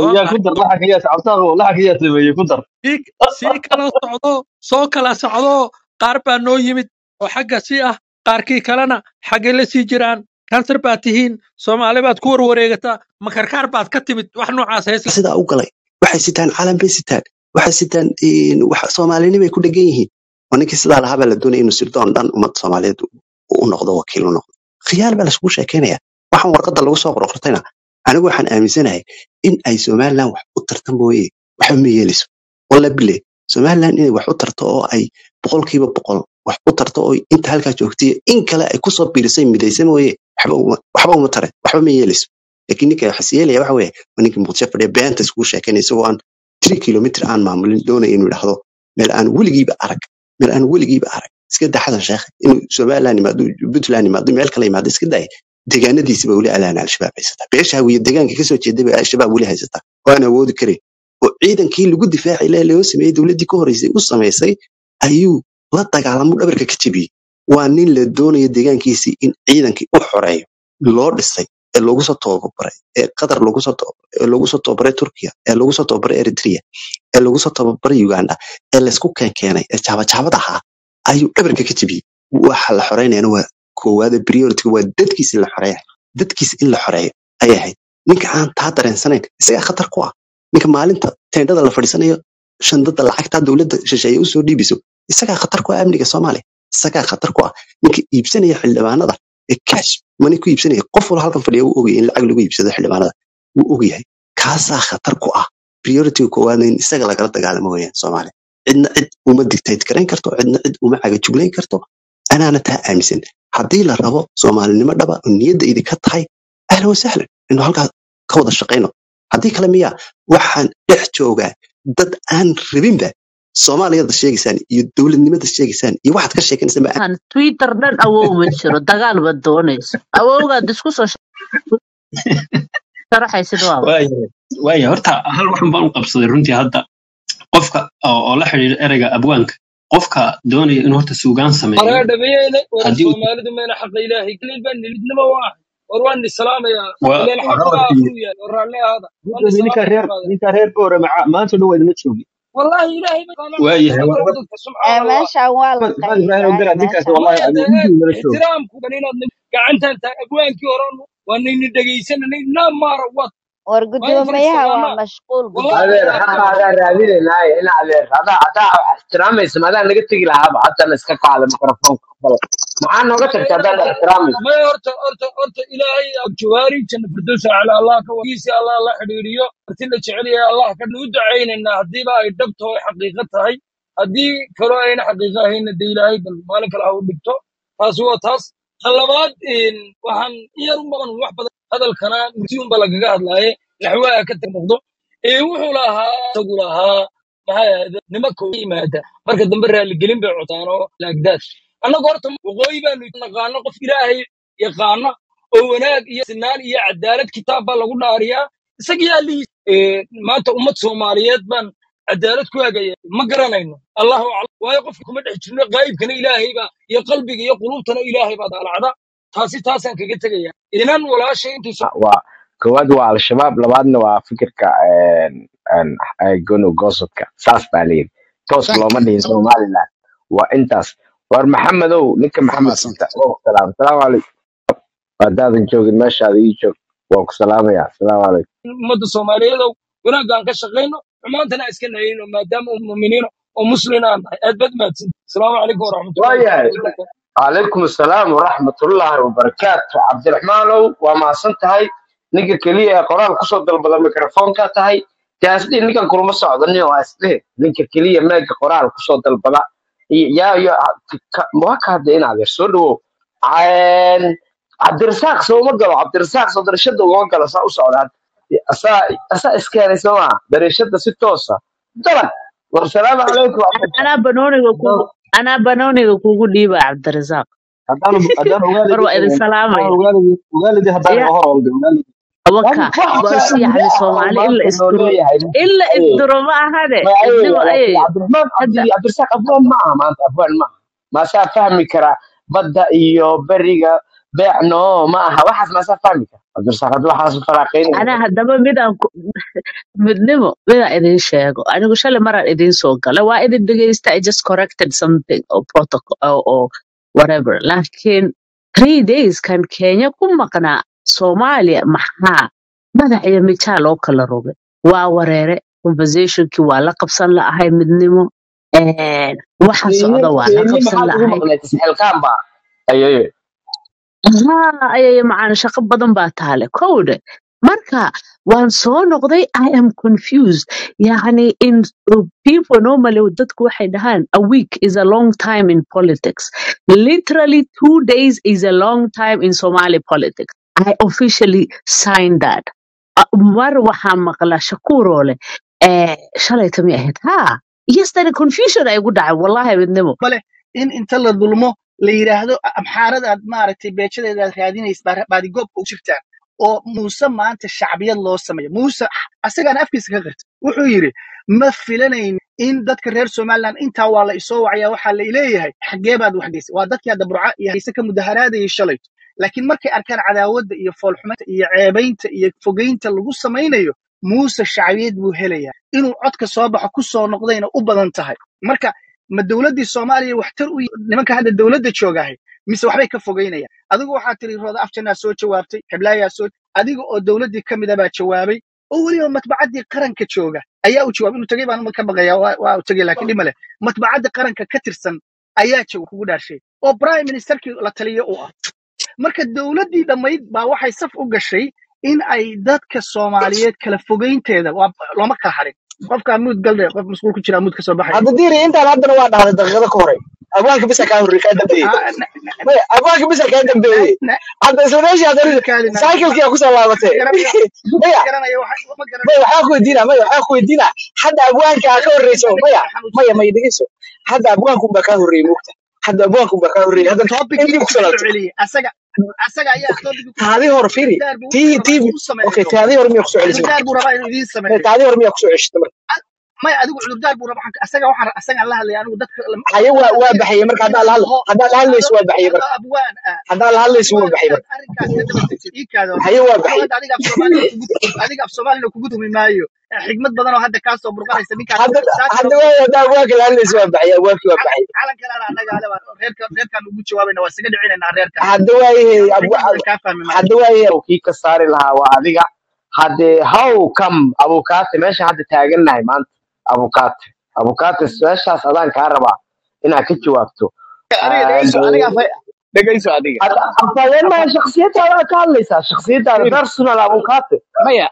soo kala socdo qaar baa noo yimid oo xagga si ah qaarkii kalena xaggay la sii jiraan cancer baad tihiin soomaali baad ku warwareegataa makarkaar baad ka timid wax noocaas hees sidaa u galay waxay sitaan calan bay sitaan waxay sitaan soomaalinimay ku dhegan yihiin oo ninkii sidaa lahaabaa la doonaya inuu sirdoon dhan ummad soomaaliyeed u noqdo wakiil u noqdo khiyaal baa laisugu sheekeynaya waxaan warqadda lagu soo qorqortayna anigu waxaan aaminsanahay in ay somaliland wax u tarta mooye waxba ma yeelayso walla bile somaliland inay wax u tarto oo ay 100% wax u tarto oo inta halkaa joogtay in kale ay kusoo biirisay midaysa mooye waxba uma tare waxba ma yeelayso laakiin ninka waxas yeelaya waxa weeye ninka muqdisho fadhiya beenta iskugu sheekeynaya isagoo aan 3 kilomitir aan maamulin doonaya inuu yidhaahdo meel aan weligiiba arag iska daxadan sheekh inuu somaliland yimaado puntland yimaado meel kale yimaado iska day deegaanadiisiba weli alaan al-shabaab haysataa beesha hawiye deegaanka kasoo jeeday bay al-shabaab weli haysataa waan awoodi karin oo ciidankii lagu difaaci loo sameeyey dowladdii ka horeysay u samaysay ayuu la dagaalamo dhabarka ka jebiyey waa nin la doonayo deegaankiisii in ciidankii u xoreeyo loo dhisay ee loogu soo tababaray ee qatar loogu soo tababaray turkiya ee loogu soo tababaray eritrea ee loogu soo tababaray uganda ee laysku keenay ee jaabajaabada ahaa ayuu dhabarka ka jebiyey waxa la xoreynayana waa koowaada priority waa dadkiisa in la xoreeyo ayay ahayd ninka aan taa dareensanayn isagaa khatar ku ah ninka maalinta teendhada la fadhiisanayo shandada lacagta dowladda shisheeye u soo dhiibiso isagaa khatar ku ah amniga soomaaliya isagaa khatar ku ah ninka iibsanaya xildhibaanada ee cash money ku iibsanaya qof walba halkan fadhiya uu ogyahay in lacag lagu iibsado xildhibaanada wuu ogyahay kaasaa khatar ku ah priority koowaad in isaga lagala dagaalamo weeyaan soomaaliya cidna cid uma dictate garayn karto cidna cid uma cagajuglayn karto أنا تأمسن هدي للربو سومالي نما دبا نيد إذا كتاي أهلا وسهلا إنه هلقا كوض الشقينو هدي كلامية وحن إحجوجا dad aan rabinba Soomaaliyada sheegisaan iyo dawladnimada sheegisaan iyo waxaad ka sheekanaysaa ma aan Twitter dhan awow ma jiro dagaal ba doonayso awowgaad isku soo sharaxaysid waa waaya horta hal waxan baan u qabsaday runtii hadda qofka oo la xiriir ereyga abwaanka qofka doonaya inuu horta suugaan sameeyo أنا دبينا والصومال دمنا حق إلهي كل البن اللي ما واحد وروان السلام يا اللي الحق ما أخويا ورالي هذا وان السلام ninka reer boore maanta dhow idin joogi والله إلهي waayahay سبحان الله meesha waa la ibrahim dara ninkaas wallahi aan idin joogi احترامكم بنينا قعنت أنت أبوانك وران واني دقيسنا نام ما روت war gudoomiyaha waa mashquul adeer xaqa adaa raadinaynaay in adeer adaa ixtiraamaysa maadaan naga tegi lahaaba hataa la iska qaada mikrofoonka bal maxaa nooga tagta haddaad ixtiraamaysa ما أرت إلهي جواري كان فردوس على الله كويس الله الله حريريو أرتلا شعري الله كان ودعين إن هدي بقى يدبته حقيقتها هي هدي كراين حقيقة هي إن دي إلهي بالمالك الأول دبته تاسوا تاس خلبات إن وحن يرم بقى واحد هذا القناة مسيون بلغ قاعد لاي الحواية كتر موضوع وحولها تقولها ما هي نمكو ما هذا مركز دمبر اللي قلين بعطانه لاقداش أنا قررت وغيبا نقانا قف إلهي يقانا وناك يسنان عدالة كتاب الله قلنا أريا سقيا لي ما تأمت سوماليات بان عدالة كواجية ما قرنينه الله أعلم ويقفكم الحجر غايب كان إلهي با يا قلبي يا قلوبنا إلهي بعد على عدا تاسي كجت جيا إذن ولا شيء كواد waa al-shabaab labaadna waa fikirka gono goosodka saas baa leeyahay toos looma dhihin Somaliland waa intaas war maxamedow ninka maxamed sita oo salaam alaykum hadaadan joogin meeshaada ii joog waa ku salaamaya salaam alaykum ummadda Soomaaliyeed wanaaggan ka shaqeyno xumaantana iska nahayno maadaama muuminiin oo muslimiin aad badmaadsan salaamu calaykum waraxmatullaahi wabarakaatuh عليكم السلام ورحمة الله وبركاته عبد الرحمن وما صنتهاي ninka kaliya qoraal ku soo dalbada mikrofoonka tahay taasdi ninka kulma socdani oo aslee ninka kaliya meega qoraal ku soo dalbada ya ma ka hadeen adeer soo dhawo aan Cabdirasaaq soo ma galo Cabdirasaaq soo darashada uga galo saa u socdaan asa iskeenay soo darashada si toos ah dalad war salaam alaykum أنا بنوني kugu dhiiba Cabdirasaaq hadaan marwa idin salaamay ugalidi hadaan hor waldo ugalidi وكا بس يعني Soomaali إلا إدرو ما هذا إدرو أي عبد الرزاق أفضل معه ما أنت أفضل معه ما سافهمي كرا بدأ إيو بريقة بيعنو معها واحد ما سافهمي كرا عبد الرزاق هذا واحد فراقين أنا هدما midnimo wada idin sheego anigu shalay mar idin soo galay waa idin dhageysta I just corrected something or protocol or whatever laakiin 3 days kan Kenya ku maqnaa Soomaaliya maxaa madax iyo mijaal loo kala rogay waa wareere conversationki waa la qabsan la'ahay midnimo waxa socda waa la qabsan la'ahay ayay macaan shaqo badan baa taale kowde marka waan soo noqday I am confused yani in people normally dadku waxay dhahaan a week is a long time in politics literally 2 days is a long time in Somali politics I officially signed that mar waxaa maqla shakuurole shalay tami ahayd yesterday confusion ay ugu dhacay wallahi midnimo bale in inta la dulmo la yiraahdo amxaarada aad maaragtay beejadeeda raadinaysa baadi goob u jirtaan oo Muuse maanta shacbiyad loo sameeyo Muuse asagana afkiisa ka qirtay wuxuu yiri ma filanayn in dadka reer Soomaaliland inta waa la isoo wacaya waxa la leeyahay xagee baad wax geysay waa dadkii hadda burca iyo haysa ka mudaharaadayay shalay laakiin markay arkaan cadaawada iyo foolxumaanta iyo ceebaynta iyo fogeynta lagu sameeyo Muuse shacbiyad buu helayaa inuu codka soo baxo ku soo noqdayna u badan tahay marka ma dawladii Soomaaliya waxtar u nimanka hadda dawladda joogahay mise waxbay ka fogeynayaan adigu waxa tiri rooda afjana soo jawaabtay xiblaaya soo adiga oo dawladii kamid ah baa jawaabay oo waliba matbacadii qaranka jooga ayaa u jawaab inuu tagay baan ka baqayaa waa u tagay laakiin dhimale matbacadii qaranka ka tirsan ayaa jawaab kugu dhaarshay oo prime ministerkii la taliyo u ah marka dawladii dhamayd baa waxay saf u gashay in ay dadka Soomaaliyeed kala fogeynteeda looma kala harin qofka mud galday qof mas'uul ku jira mud ka soo baxay hadda diiri inta haddana waa dhahday daqiiqada ka hore abwaanka bisa ka horreey ka dambeeyay maya abwaanka bisa ka dambeeyay hadda isla meeshii hadda cycle-kii ku soo laabatay maya waxaa ku weydiina hadda abwaanka ka horreyso maya dhegeyso hadda abwaanku baa ka horreey moogta hadda abwaanku baa ka horreey hadda intii ku soo laabatay asaga ayaa taadi hor firi okay taadi hor miyaa ku soo celisay taadi hor miyaa ku soo celisay maya adigu cudurdaar buu rabaa asaga la hadlay anigu dadka haye waa baxay marka hadda la hadlayso waa baxay marka hadda la hadlayso waa baxay marka haye waa baxay adiga af Soomaaliya kugu tumi maayo xigmad badan oo hadda ka soo burqanaysa ninka hadda waa kala hadlayso waa baxay waa baxay calan kale anaga reerkan ugu jawaabayna waa isaga dhicinayna reerka hadda waa kii ka saari lahaa waa adiga hadde how come abukaate meesha hadda taagannahay maanta abukaate su-aashaas adaan kaa rabaa inaad ka jawaabto dhegayso adiga afhayeenmaha shaksiyadaada ka hadlaysaa shaksiyadaada personal abukaate maya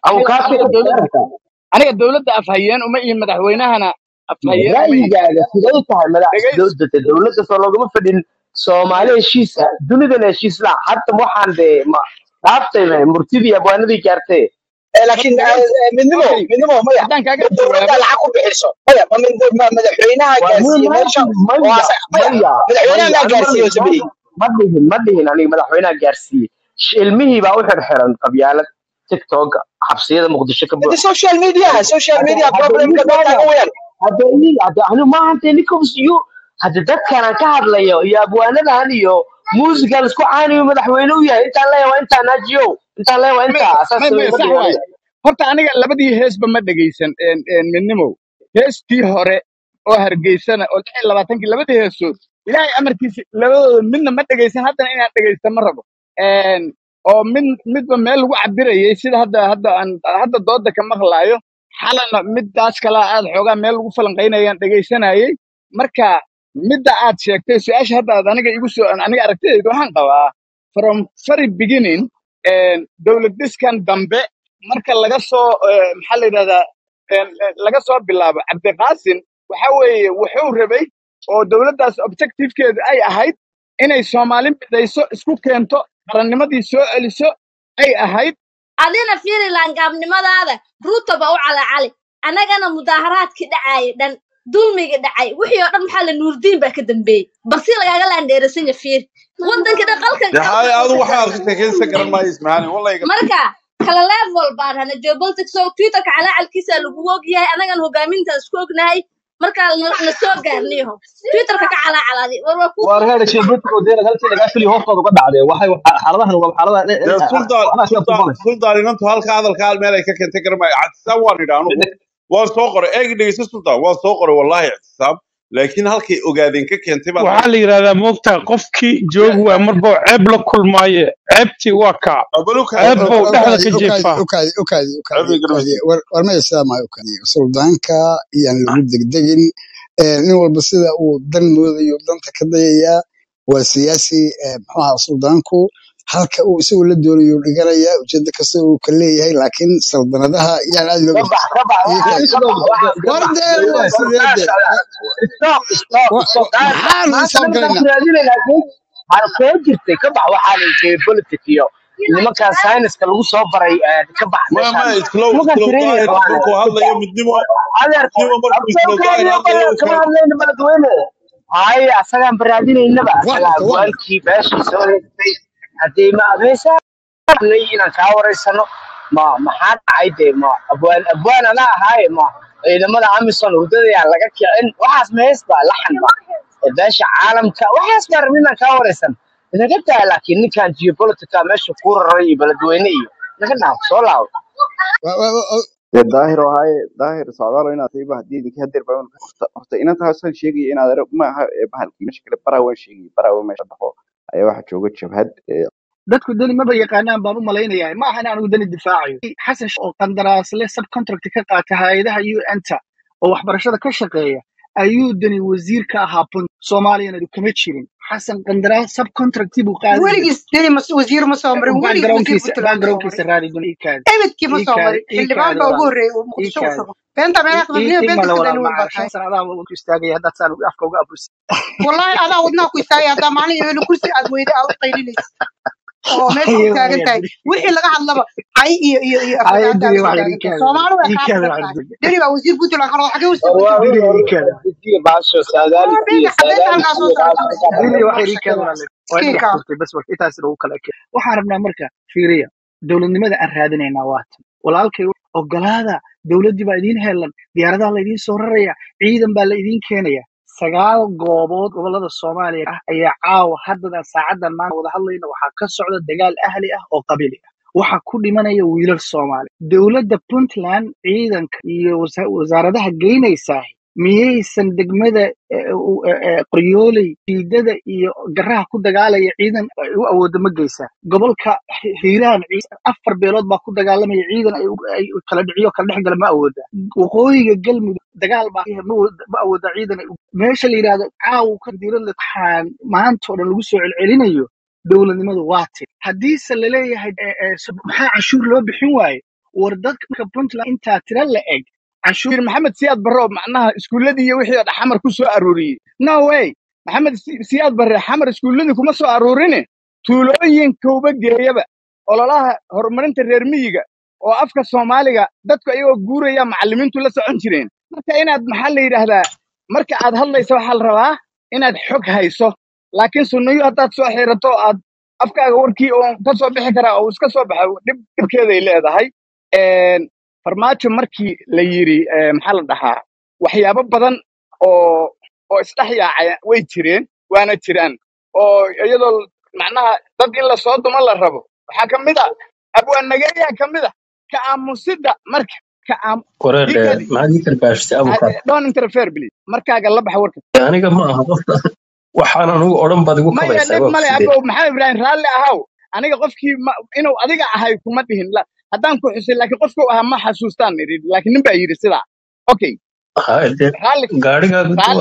aniga dowladda afhayeen uma iyo madaxweynahana ra'yigaaga siday tahay madaxdowladda dowladda soo loogama fadhin soomaali heshiisa dunidana heshiis la hadda waxaan dee dhaaftay murtidii abwaanadii gaartay laakiin midnimo maya dowladda lacag ku bixiso maya madaxweynaha gaarsiiye meesha madaxweynaha gaarsiiye ma dhihin aniga madaxweynaha gaarsiiye ilmihii baa u xirxiran qabyaalad tiktok xabsiyada muqdisho ka buuxa social media problemka dadka weyn hadda maanta ninkaasiyo hadda dadkan aan ka hadlayo iyo abwaanadahan iyo muusiga la isku caaniyo madaxweyne u yahay intaan leeyahay intaan najiyo intaan leeyahay intaa asaas horta aniga labadii heesba ma dhageysan midnimo heestii hore oo hargeysana oo 20 labadii heesood ilaahay amarkiisa labadooda midna ma dhageysan haddana inaan dhageysto ma rabo oo midba meel lagu cabirayay sida hadda dooda ka maqlaayo xalana midaas kala aad xoogaa meel lagu falanqaynayaan dhageysanayay marka midda aad sheegtay su-aasha hadda aniga aragtidayda waxaan qabaa from very beginning dowlad dhiskan dambe marka laga soo maxaa la yidhahdaa laga soo bilaabo cabdiqaasin waxa weeye wuxuu rabay oo dowladdaas objectivekeedu ay ahayd inay soomaali midayso isku keento qarannimadii soo celiso ay ahayd adina fiiri laangaabnimadaada ruuta ba u calacali anagana mudaaharaadkii dhacaayay dhan dulmiga dhacay wixii oo dhan maxaa la nuurdiin baa ka dambeeyey balsi lagaaga laandheerasan ya fiir wadanka dhaqalkan adu waxaa sheekaysan garan maayo ismaani wallahi marka kala level baan hana geopolitics oo twitterka calacalkiisa lagu ogyahay anagana hogaaminta isku ognahay marka la soo gaarniyo twitterka ka calacaladi war heer geopolitics oo deena halkii laga fili hoostooda ka dhacday waxay xaaladahan waa xaaladaha sultan inantu halka hadalka meel ay ka keentay garan maayo cadisaan waan idhaahno waan soo qoray eeg dhegeyso sultan waan soo qoray wallahi ictisaam laakiin halkay ogaadeen ka keentay baa waxaa la yiraahdaa moogta qofkii joog waa marba ceeb la kulmaaye ceebtii waa ka ceeb buu dhexda ka jeefaa war ma islaamayo suldaanka iyaan lagu degdegin nin walba sida uu dan moodayo danta ka dayayaa waa siyaasi muxuu ahaa suldaanku halka uu isagu la doonayo dhiganaya ujeedda kasta uu ka leeyahay laakiin saldanadaha yaan aad looga halkee jirtay ka bax waxaa la geopolitics iyo nimankan sayniska lagu soo baray ka bax hay asagaan baraadinaynaba abwaankii beeshii soo heegtay haddii ma adeesanay inaan kaa waraysano maxaa dhacay dee abwaan anaa ahaaye ciidamada amisom hurdadayaan laga kicin waxaas ma heesba laxan ba beesha caalamka waxaas baa rabin inaan kaa waraysan inaga daa laakiin ninkan geopolitica meesha ku raray iyo beledweyne iyo naga dhaaf soo laabo daahir socdaalo inaad sayba hadii idinka hadeer baa horta inanta haasan sheegaya inaad ma aha bahalkii meesha kale baraawan sheegay baraawan meesha dhaqo ayaa waxa jooga jabhad dadku dani maba yaqaanaan baan u malaynayaa ma aha in anigu dani difaacayo xasan oo qandaraasle subcontract ka qaata hay'adaha UN-ta oo waxbarashada ka shaqeeya ayuu dani wasiir ka ahaa punt soomaaliyana kama jirin xasan qandaraas subcontracti buu qaaday weligiis dani wasiir ma soo marin weligiis wasiir puntland ma soo backgroundkiisa marin raadi dun ikaad ebedkii ma soo marin xildhibaan baa ugu horreeyay oo muqdisho u tago beenta meelaha qadafniyo beenta iska dani weyn baa tahay adaa ku istaagay haddaad saan afka uga abuursi wallahi adaa wadnaha ku istaagay haddaa maalin iyo kursi aad weyda aad u qaylinaysa oo meesha u taagan tahay wixii laga hadlaba cay iyo aflagaada aad u taagan tahay soomaali way qaabsan dani baa wasiir puntland kan xagee wasiir waxaan rabnaa marka fiiriya dowladnimada aan raadinaynaa waatan walaalkay ogolaada dowladdii baa idiin heelan diyaaradaha la idiin soo raraya ciidan baa la idiin keenaya 9 goobood gobolada Soomaaliya ah ayaa caawa hadda saacadan maanta wada hadlayna waxaa ka socda dagaal ahli ah oo qabiili ah waxa ku dhimanaya wiilal Soomaali dowladda Puntland ciidanka iyo wasaaradaha geynaysa miyaysan degmada qoryooley ciidada iyo garaha ku dagaalaya ciidan u awoodo ma geysa gobolka hiiraan 4 beelood baa ku dagaalamaya ciidan ay kala dhiciyo kala dhexgal ma awooda waqooyiga galmudug dagaal baa ma awooda ciidan meesha la yiraahdo caaw ka diiran waxaan maanta oo dhan lagu soo celcelinayo dowladnimadu waati haddii se la leeyahay maxaa cashuur loo bixin waayo war dadka Puntland inta tira la eg cashuur maxamed siyaad barro macnaha iskuuladii iyo wixii xamar ku soo aruuriyay no way maxamed siyaad barre xamar iskuuladii kuma soo aruurine tuulooyinka uba geeyaba ololaha horumarinta reer miyiga oo afka Soomaaliga dadku ayagoo guuraya macallimiintu la socon jireen marka inaad maxaa la yiraahdaa marka aad hadlayso waxa la rabaa inaad xog hayso laakiin sunniyo haddaad soo xirato aad afkaaga warkii oo ka soo bixi kara oo iska soo baxo dhibkeeda ay leedahay farmaajo markii la yiri maxaa la dhahaa waxyaabo badan oo isdhaxyaacay way jireen waana jiraan oo iyadoo macnaha dad in la soo dumo la rabo waxa kamid ah abwaan nageeya kamid ah ka aamusida marka ka wareer maxaa karbaashti abuka don't interfere please markaaga la bax warka aniga ma aha qofka waxaan anigu oran bad igu qabaysaa male abo maxaa ibrahim raalli ahaw aniga qofkii inuu adiga ahay kuma dhihin la haddaan ku xusay laakiin qofku aha ma xasuustaan laakiin nin baa yiri sidaa okay gaariga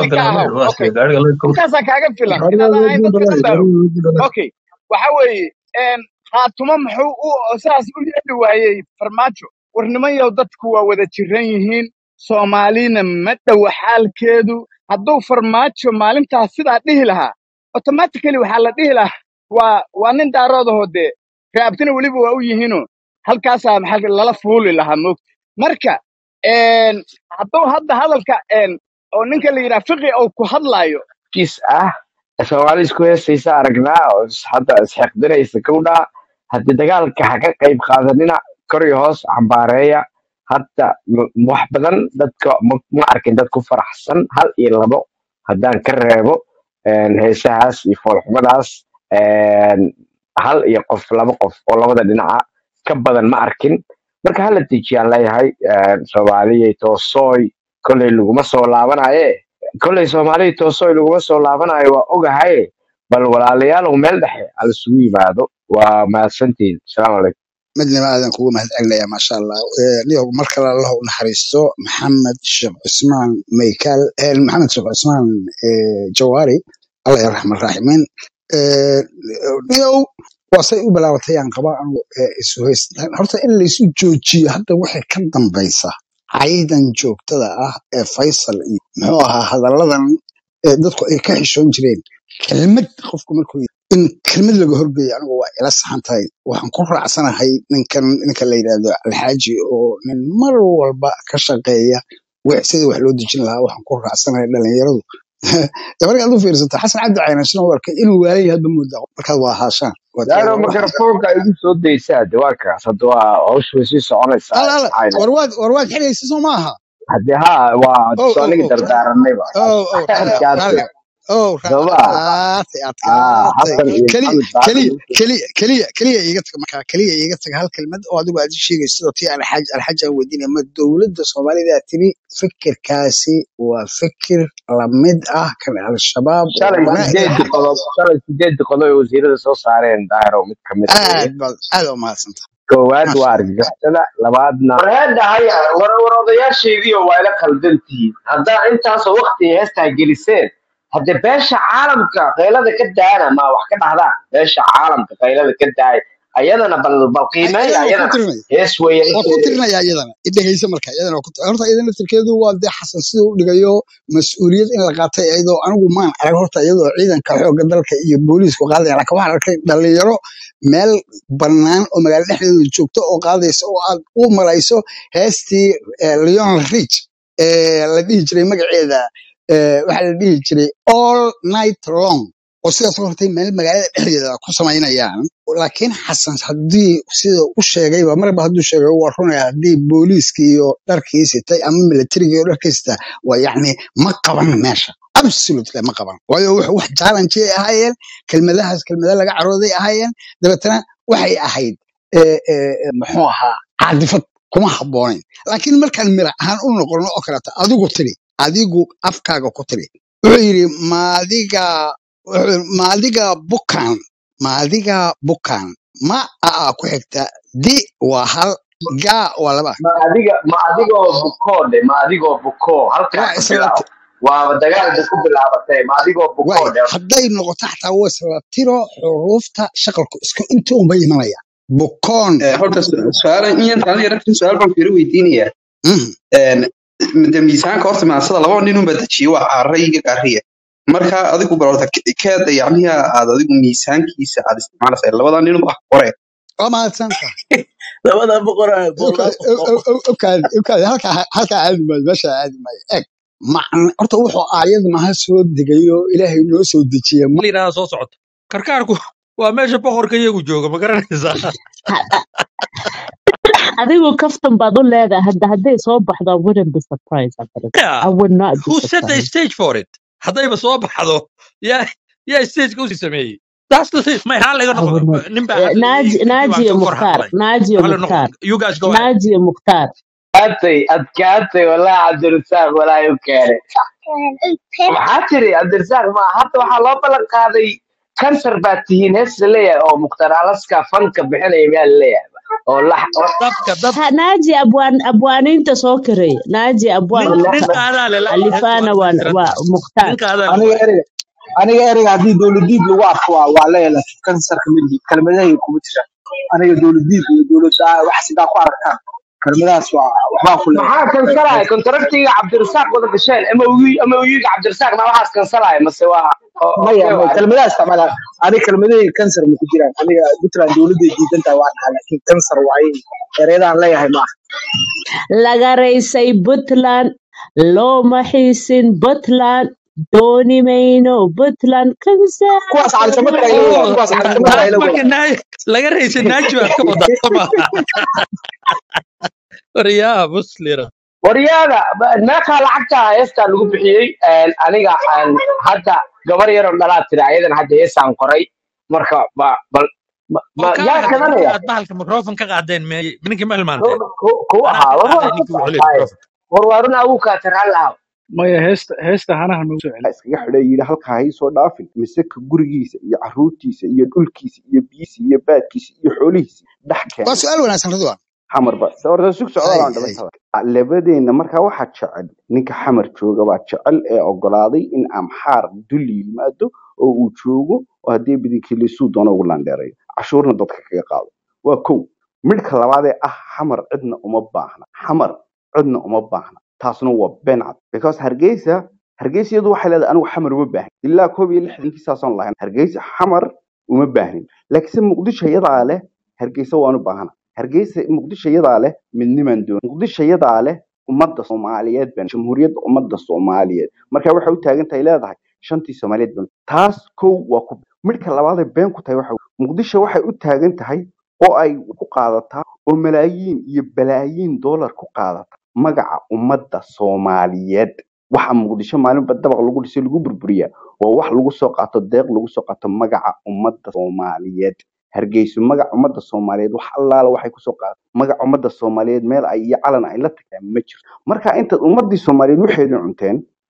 kaasaa kaaga filan okay waxa weeye khaatumo muxuu saas u yeeli waayey farmaajo warnimayow dadku waa wada jiran yihiin Soomaalina ma dhow xaalkeedu hadduu farmaajo maalintaas sidaa dhihi lahaa automatically waxaa la dhihi lahaa waa nin daaroodaho dee raabtina weliba waa u yihiinoo halkaasaa maxaa lala fuuli lahaa moogta marka hadduu hadda hadalka oo ninka la yidhaha fiqi oo ku hadlaayo kiis ah Soomaali isku heesaysa aragnaa oo hadda isxaqdinaysa kowdha haddii dagaalka ha ka qayb qaadanina kor iyo hoos cambaareeya hadda wax badan dadka ma arkin dad ku faraxsan hal iyo labo haddaan ka reebo heesahaas iyo foolxumadaas hal iyo qof laba qof oo labada dhinaca ka badan ma arkin marka hala tijiyaan leeyahay Soomaaliya toosooy kolay laguma soo laabanaye kolay Soomaaliya toosooy laguma soo laabanayo waa ogahay bal walaalayaal meel dhexe al isugu yimaado waa mahadsantiin assalaamu calaykum midna aadan kugu mahadcelinaya maasha Allah niyo markale Allah u naxariisto maxamed sheekh Cusmaan Meykal maxamed sheekh Cusmaan Jawaari Allah yarxamah raaximin niyo wasay u bilaabatay aan qaba anu isu haystaan horta in la isu joojiyo hadda waxay ka dambaysaa ciidan joogtada ah ee Faysal iyo muxuu ahaa hadalladan dadku ay ka xishoon jireen kelmad qofku markuu in kelmad laga horgeeyo anigu waa ila saxan tahay waxaan ku raacsanahay ninka la yiraahdo alxaaji oo nin mar walba ka shaqeeya sida wax loo dejin lahaa waxaan ku raacsanahay dhalinyaradu marka aad u fiirsato xasan cabdi caynashna warka inuu waalay hadba muddo markaad waa haashaan daaro mikrofoonka igu soo deysaa dawaakaas hadda waa hawshu sii soconaysaa warwaad xiraysa soo maaha hadde ha waa sooniga dardaaranayba keliya iga tag hal kelmad oo adigu aad sheegayso sidoo tii alxaaji aan weydiinaya ma dowladda Soomaalida tiri fikirkaasi waa fikir la mid ah kan al-shabaab shalay 8 qodob wasiirada soo saareen daaro mid kamid aad u mahadsantahay koowaad maasha waa argagixisada labaadna warheedda haya war odayaasheediiyo waa ila qaldantihiin haddaa intaasoo waqti heestaa geliseen hadde beesha caalamka qaylada ka daana ma wax ka dhahdaan beesha caalamka qaylada ka daaya ayadana bal qiimeeya ayadana waa ku ayadana tirinaya hees weeye waa ku tirinaya iyadana idhegaysa marka iyadana waa horta iyada naftirkeedu waa dee xasan siduu u dhigayo mas-uuliyad in la qaatay iyadoo anigu maan arag horta iyadoo ciidanka xoogga dalka iyo booliisku qaadaya laakiin waxaan arkay dhalinyaro meel bannaan oo magaalo dhexdeedu joogto oo qaadaysa oo aad u malayso heestii leon rich la dhihi jiray magaceeda waxaa la dhihi jiray all night long oo sidaas hortay meel magaalada dhexdeeda ku samaynayaan laakiin xasan haddii sida u sheegayba marba hadduu sheegay waa runaya haddii booliiska iyo dharkii sitay ama militariga iyo dharkii sita waa yacni ma qaban meesha absolutely ma qaban waayo wax challenge ay ahaayeen kelmadahaas kelmada laga carooday ahaayeen dabeetana waxay ahayd muxuu ahaa caadifad kuma habboonayn laakiin markaan mira ahaan u noqono oo kaleeto adigu afkaaga ku tiri wuxuu yidhi maadiga bukaan ma aa ku xigta di waa hal gaa waa laba ma adigoo bukoodhe ma adigoo bukoo halkaa waa ka isla bilaabo waaba dagaalka ku bilaabatay ma adigoo waay bukoodhe hadday noqoto xataa waa isla tiro xuruufta shaqalku iska inta unba imanaya bukoon horta su-aalan intaan yarafin su-aal baan fiiro weydiinayaa de miisaanka horta maansada laba nin unbaa dejiyey waa caarayga gaariya marka adigu bal horta keeda yacniha aad adigu miisaankiisa aad isticmaalaysa labada nin unbaa qore waa mahadsan tahay labada boqor ukaadi halkaa caadi maayo meesha caadi maayo eg horta wuxuu aayad maha soo degayo ilaahay noo soo dejiye yidhahda soo socota karkaarku waa meesha boqorka iyagu jooga ma garanaysaa adigu kaftan baad u leedahay hadday soo baxdo I wouldn't be surprised Yeah. I would not be Who set the surprised stage for it haddayba soo baxdo yaa stageka usii sameeyey that's the thing may hal iga I would noqdo not nin baa Najiya Mukhtar you guys go ahead Najiya Mukhtar adkaatay walaa cabdirasaaq walaa u keenay maxaa tiri cabdirasaaq ma hadda waxaa loo ballan qaaday kansar baad tihiin hees la leeyahay oo mukhtar alaska fanka bixinaya miyaa la leeyahay oo Naji abwaaninta soo kareey Naji abwaan alifana waa Mukhtar aniga ereyga haddii dowladiid lagu arko waa leeyahay kansarka midii kelmadahay kuma jiraan aniga dowladiid iyo dowladda wax sidaa ku aragtaan kelmadahaas waxbaa ku maxaa kansalaya kontraktiga cabdirasaaq wada gasheen ama uyiga cabdirasaaq ma waxaas kansalaya mase waa maya kelmadahaas isticmaala aniga kelmadahay kansar ma ku jiraan aniga puntland dowladday diidantahay waa dhahaa laakiin kansar waaye ereyadaan leeyahay maaha laga raysay Puntland looma xiisin Puntland dooni mayno Puntland kansar kuwaas calisamo laga raysay naaji baad ka wadaa waryaa muslira waryaada meeqaa lacagta heestaa lagu bixiyey aniga hadda gabar yaroo dhalaa tiri ayadan hadda heesaan qoray marka yaa kadanaya bahalka microphone ka qaadeen ninkii ma hilmaantay ku ahaa warwaaruna agu kaataraan lahaa maya heesta hanaha nagu soo celi iskaga xidhay yidhi halkaa ha soo dhaafin mise ka gurigiisa iyo carruurtiisa iyo dhulkiisa iyo biyiisa iyo baadkiisa iyo xoolihiisa dhex waa keenay su-aal wanaagsan ridwan xamarba horta sug socdaalaan dhabantada labadeenna markaa waxaa jecel ninka xamar jooga baa jecel ee ogolaaday in amxaar dulli yimaado oo uu joogo oo haddii bidinkiilisuu doono ugu landheerayo cashuurna dadka kaga qaado waa kow midhka labaadee xamar cidna uma baahna xamar cidna uma baahna taasna waa been cad because hargeysiyadu waxay leedahay anigu xamar uma baahnin ilaa 61 saasoon lahayn hargeysa xamar uma baahnin laakiinse muqdisho iyadaa leh hargeysa waan u baahana hargeysa muqdisho iyadaa leh midnimaan doon muqdisho iyadaa leh ummadda Soomaaliyeed baan jamhuuriyadda ummadda Soomaaliyeed marka waxay u taagan tahay leedahay shantii Soomaaliyeed baan taas kow waa ku midka labaad ee been ku tahay waxa muqdisho waxay u taagan tahay oo ay ku qaadataa oo malaayiin iyo balaayiin dollar ku qaadata magaca ummadda Soomaaliyeed waxa muqdisho maalinba dabaq lagu dhisay lagu burburiya waa wax lagu soo qaato deeq lagu soo qaato magaca ummadda Soomaaliyeed hargeyso magaca ummadda Soomaaliyeed wax allaala waxay ku soo qaato magaca ummadda Soomaaliyeed meel ay calan ay la tageen ma jirto marka inta ummadii Soomaaliyeed waxay cunteen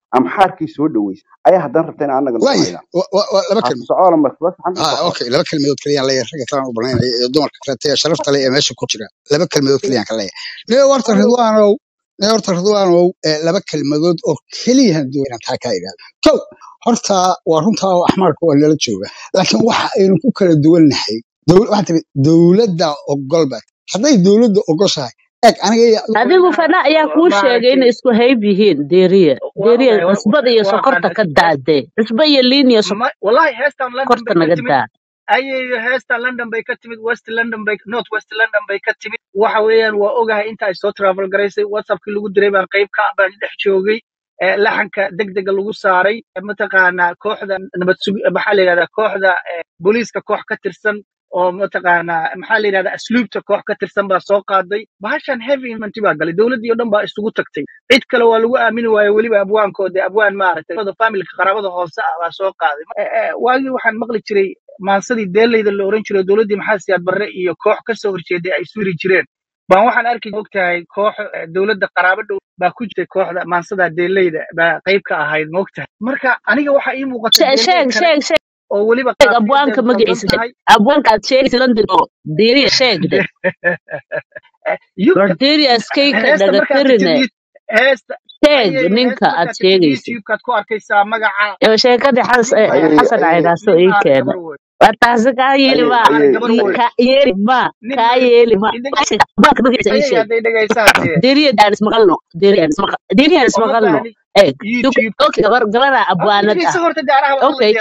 amxaarkii soo dhaweysay ayaa haddana rabta in anaga واي noqonayna لما ha كلمة socola markaba saxan ka soco اوكي لما كلمة كليان لي رجع كلام وبنين دمر كرتيه شرفت لي ماشي كوتشرا لما كلمة كليان كليه ليه ورت رضوانو ليه ورت رضوانو لما كلمة او كليه هندو ان تاكايدا تو horta waa runtaa oo axmaarka waa lala jooga laakiin waxa aynu ku kala duwannahay dowladda ogolba hadday dowladda ogoshahay eg aniga adigu fana ayaa kuu sheegay inay isku hayb yihiin deeriye cusbada iyo sokorta ka daade cusba iyo liin iyo wallahi heestan London sokorta bay ka naga timid daa ayayo heestan London bay ka timid West London bay North West London bay ka timid waxa weeyaan waa ogahay inta ay soo travel garaysay WhatsApp-kii lagu diray baan qayb ka baan dhex joogay laxanka degdega lagu saaray mataqaanaa kooxda nabad sug maxaa la yiraahdaa kooxda booliiska koox ka tirsan oo mataqaanaa maxaa la yiraahdaa asluubta koox ka tirsan baa soo qaaday bahashan heavy inventory baa galay dowladii oo dhan baa isugu tagtay cid kale waa lagu aamini waayay weliba abwaankooda abwaan maaragtay familka qaraabada hoose ah baa soo qaaday waagii waxaan maqli jiray maansadii deelayda la oran jiray dowladii maxaa siyaad barre iyo koox ka soo horjeeday ay suuri jireen baan waxaan arki ogtahay koox dowladda qaraabo dhow baa ku jirtay kooxda maansada deelayda baa qayb ka ahayd moogtahay marka aniga waxa ii muuqata sheeg oo weliba abwaanka magaciisa abwaanka aad sheegaysa London oo deeriye sheegde deeriye askayka dhaga tirine sheeg ninka aad sheegaysa YouTube-kaad ku arkaysaa magaca sheekadii xasan caydaaso ii keena wataasi kaa yeeli ma kaa yeeli ma abwaanka magaciisa ii sheeg deeriye daan ismaqalno deeriye ismaqalno okay gabadha abwaanad ah okay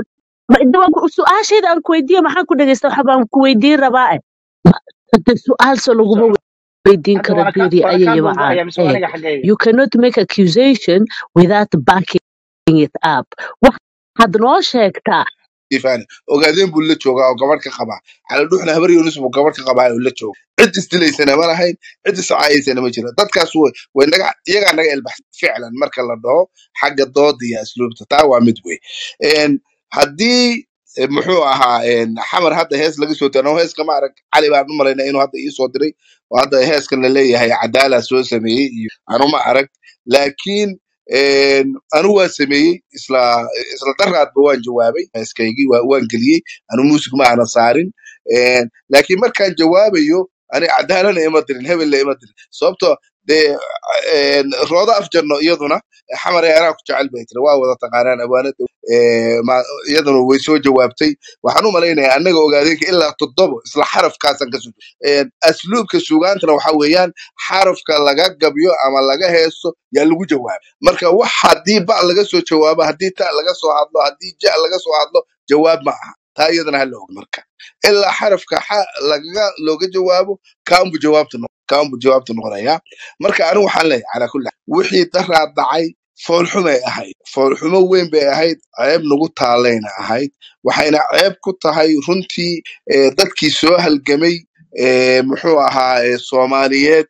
su-aashayda aan ku weydiiye maxaan ku dhegeysta waxa baan ku weydiin rabaa su-aal soo laguma weydiin karo deeriye ayayaba aan you cannot make accusation without backing it up waxaad noo sheegtaa ifaan ogaadeen buu la joogaa oo gabadh ka qaba cala dhuuxna habar yunus buu gabadh ka qabaa oo la jooga cid istilaysana ma lahayn cid iscaayisana ma jira dadkaas way naga iyaga naga ilbax ficlan marka la dhaho xagga dood iyo asluubta taa waa mid wey haddii muxuu ahaa xamar hadda hees laga soo tano heeska ma arag cali baan u malaynaa inuu hadda ii soo diray oo hadda heeskan la leeyahay cadaala soo sameeyey iyo anuma arag laakiin anu waa sameeyey isla daraadba waan jawaabay heeskaygii waan geliyey anu muusig ma ana saarin laakiin markaan jawaabayo ani cadaalana ima dirin hebella ima dirin sababtoo dee rooda afjarno iyaduna xamar anaa ku jecel bay tiri waa wada taqaanaan awaanada iyaduna way soo jawaabtay waxaan u malaynayaa annaga ogaadeenka ilaa 7 isla xarafkaasan ka sugo asluubka sugaantana waxa weeyaan xarafka laga gabyo ama laga heeso yaa lagu jawaab marka wax haddii ba laga soo jawaabo haddii ta laga soo hadlo haddii ja laga soo hadlo jawaab ma aha taa iyadana hala og marka ilaa xarafka looga jawaabo kaanbu jawaabta noqonaya marka anigu waxaan leeyahay calaa kulli wixii daraa dhacay foolxumay ahayd foolxumo weyn bay ahayd ceeb nagu taalayna ahayd waxayna ceeb ku tahay runtii dadkii soo halgamay muxuu ahaa soomaaliyeed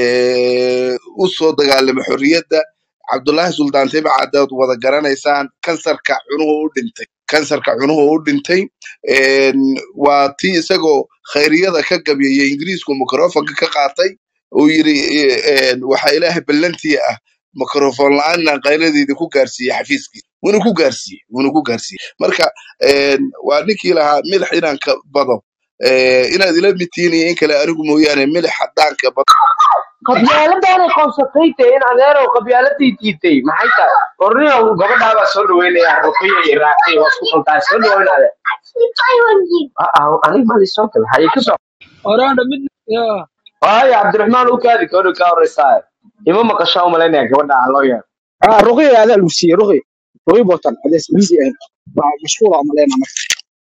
u soo dagaalamay xorriyadda cabdullaahi suldaan tibe caddaad wada garanaysaan kansarka cunuhu u dhintay waa tii isagoo khayriyada ka gabyaya ingiriisku microfonka ka qaatay uu yiri waxa ilaahay ballantii ah microphone la'aan qayladeyda ku gaarsiiyay xafiiskiisa wuuna ku gaarsiiyey marka waa ninkii lahaa milix inaan ka bado inaad ila mitiin iyo in kale anigu mooyaane milix haddaan ka bado qabyaaladaanay qoonsatay in adeerow qabyaaladii diiday maxay tahay orniga gabadhaa baa soo dhaweynaya ruqiya iyo raaqay waa isku qaltaa soo dhaweynaya aniga ma soo kale hay ka soo oraanda mid ay Cabdiraxmaan uu kaadi koodo ka horeysaa ima maqashaa umaleynaya gabadha loo yeero ruqiya adaa lagu siiyey ruqiya bootan adees busy ah waa mashquul umaleynaa marka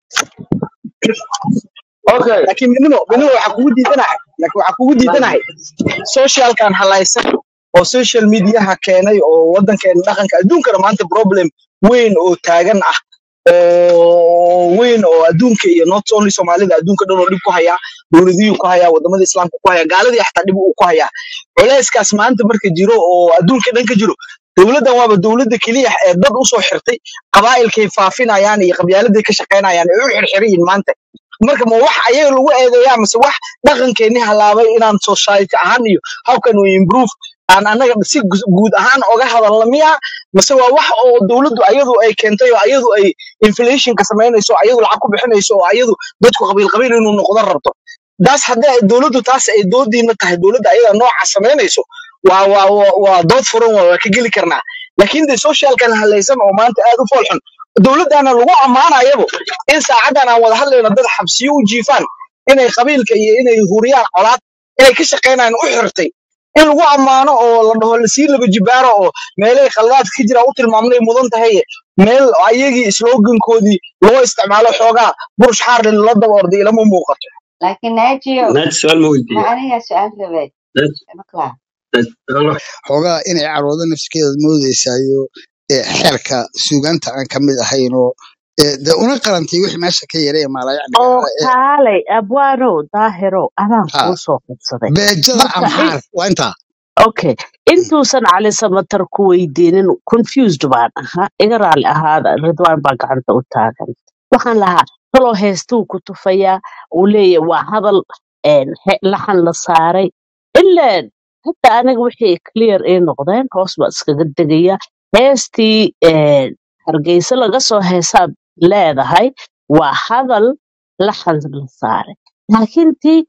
okay laakiin minimo waxa kugu diidanahay socialkan halaysan oo social media keenay oo wadankeena dhaqanka adduunkana maanta problem weyn oo taagan ah oo weyn oo adduunka iyo not only Soomaalida adduunka dhan oo dhib ku haya dowladihii ku haya wadamada islaamka ku haya gaaladii xataa dhib ku haya culayskaas maanta marka jiro oo adduunka dhan ka jiro dowladdan waaba dowladda kaliya ee dad u soo xirtay qabaa'ilkay faafinayaan iyo qabyaaladii ka shaqeynayaan ee u xirxirin maanta marka ma wax ayaga lagu eedeeyaa mise wax dhaqankeeni halaabay inaan society ahaan iyo how can we improve aan anaga si guud ahaan oga hadalna miya mase waa wax oo dawladdu ayadu ay keentay oo ayadu ay inflation ka sameynayso ayadu lacag ku bixinayso oo ayadu dadku qabiil inuu noqdo rabto daas hadda dawladdu taas ay doodiina tahay dawladda ayada nooca sameynayso waa dood furan waa ka geli karnaa laakiin de socialkan halaysan oo maanta aad u foolxun dawladana lagu ammaanayabo in saacadan aan wada hadlayno dad xabsiyo u jiifaan inay qabiilka iyo inay huriyaan colaad inay ka shaqeynayaan u xirtay in lagu ammaano oo la dhaho la sii laba jibaaro oo meelay khaladaad ka jira u tilmaamnay mudan tahay meel ayagii slogankoodii loo isticmaalo xoogaa burush xaar la daba orday ilama muuqato لكن ناجيو ناس سؤال ما ودي ما أنا سؤال لبيت مقلع xoogaa inay caroodo nafskeeda moodaysayo xeerka suugaanta aan ka mid ahaynoo de una qarantay wixii meesha ka yaray maalayacniga oo kaalay abwaanow daahiro adaan kuu soo qabsaday beejada marka amxaar waa intaa okay intuusan cali samatar ku weydiinin confused baan ahaa iga raali ahaada ridwaan baa gacanta u taagan waxaan lahaa taloo heestuu ku tufayaa uu leeyahay waa hadal laxan la saaray ilaan hatta aniga wixii clear ay noqdeen hoos baa iskaga degaya heestii hargeysa laga soo heesaad leedahay waa hadal laxan la saaray laakiin tii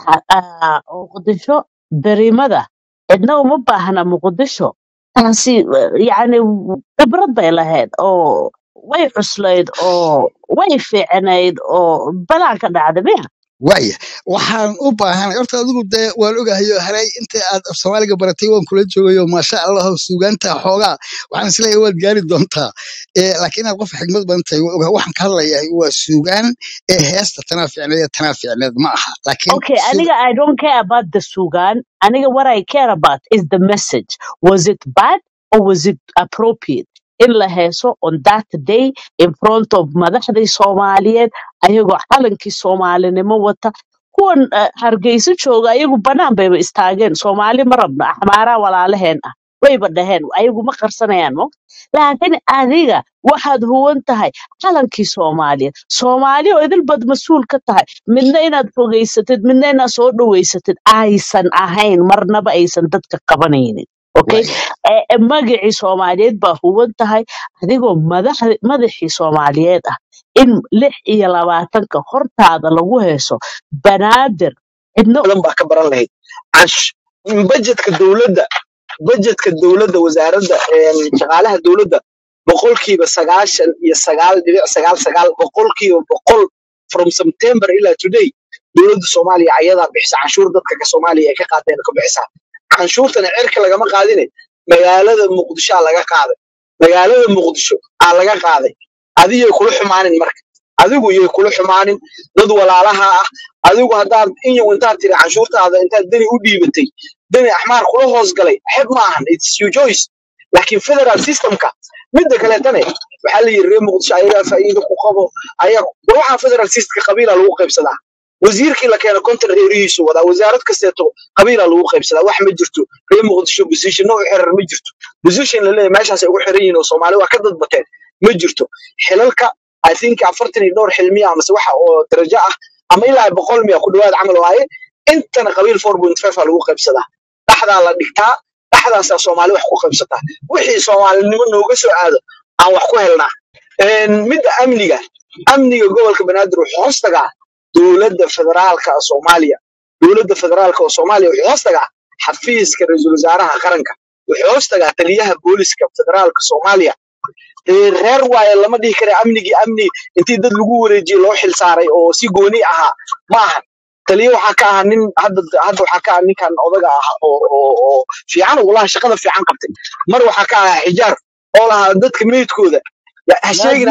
muqdisho darimada cidna uma baahna muqdisho taasi yani khibrad bay lahayd oo way cuslayd oo way fiicnayd oo balaan ka dhacda miya waaya waxaan u baahanay horta adigu dee waan ogahayo haray inta aad af soomaaliga baratay waan kula joogayo maasha allah suugaanta xoogaa waxaan isleeyahay waad gaari doontaa laakiin inaad qof xigmad badan tahay waxaan ka hadlayahay waa suugaan heesta tanaa fiicneed ma aha laakiin okay aniga I don't care about the suugaan aniga what I care about is the message was it bad or was it appropriate in la heeso on that day in front of madaxdii Soomaaliyeed ayagoo calankii Soomaalinimo wata kuwan hargeysa jooga ayagu banaan bay istaageen Soomaali ma rabna axmaara walaalaheen ah wayba dhaheen ayagu ma qarsanayaan mo laakiin adiga waxaad huwan tahay calankii Soomaaliyeed Soomaali oo idil bad mas'uul ka tahay midna inaad fogeysatid midna inaad soo dhaweysatid aysan ahayn marnaba aysan dadka qabanaynin okay magacii Soomaaliyeed baa huwan tahay adigoo madaxii Soomaaliyeed ah in 26 hortaada lagu heeso banaadir cidna badan baa ka baran lahayd budgetka dawladda wasaaradda shaqaalaha dawladda boqolkiiba 99.99 boqolkiiba 100 from September ilaa today dawladda Soomaaliya ayadaa bixisa canshuur dadka ka Soomaaliya ay ka qaadeen ka bixisa canshuurtana cirka lagama qaadine magaalada Muqdisho laga qaaday magaalada Muqdisho laga qaaday adiga kula xumaanin marka adigu iyo kula xumaanin dad walaalaha ah adigu haddaad intaad tiri canshuurtaada intaad dani u dhiibatay dani axmaar kula hoos galay xib ma ahan it's your choice laakiin federal systemka midda kale tane waxa la yiri Muqdisho ayaga faa'iido ku qabo ayaga waxa federal systemka qabiila lagu qaybsadaa wasiirkii la keenay kontrareerihiisu wada wasaarad kasteeto qabiila lagu qaybsadaa wax ma jirto Muqdisho position oo xerar ma jirto position la leeyahay meeshaas ay ugu xiran yihiin oo Soomaali waa ka dad bateen ma jirto xilalka I think 40 dhowr xilmiya ama waxa oo darajo ah ama ilaa 100 ku dhawaad camal waaye intana qabiil 4.5 lagu qaybsadaa dhaxda la dhigtaa dhaxdaas Soomaali wax ku qaybsataa wixii Soomaalinimo nooga soo aado aan wax ku helnaa midda amniga gobolka Banaadir wuxuu hoostagaa dawladda federaalka Soomaaliya wuxuu hoostagaa xafiiska ra'iisul wasaaraha qaranka wuxuu hoostagaa taliyaha booliska federaalka Soomaaliya reer waaye lama dhihi karo amni intii dad lagu wareejiyay loo xil saaray oo si gooni ahaa ma aha taliye waxa ka ah nin hadda waxa ka ah ninkan odaga ah oo fiican wallahi shaqada fiican qabtay mar waxa ka ah xijaar oo laha dadka meedkooda ha sheegina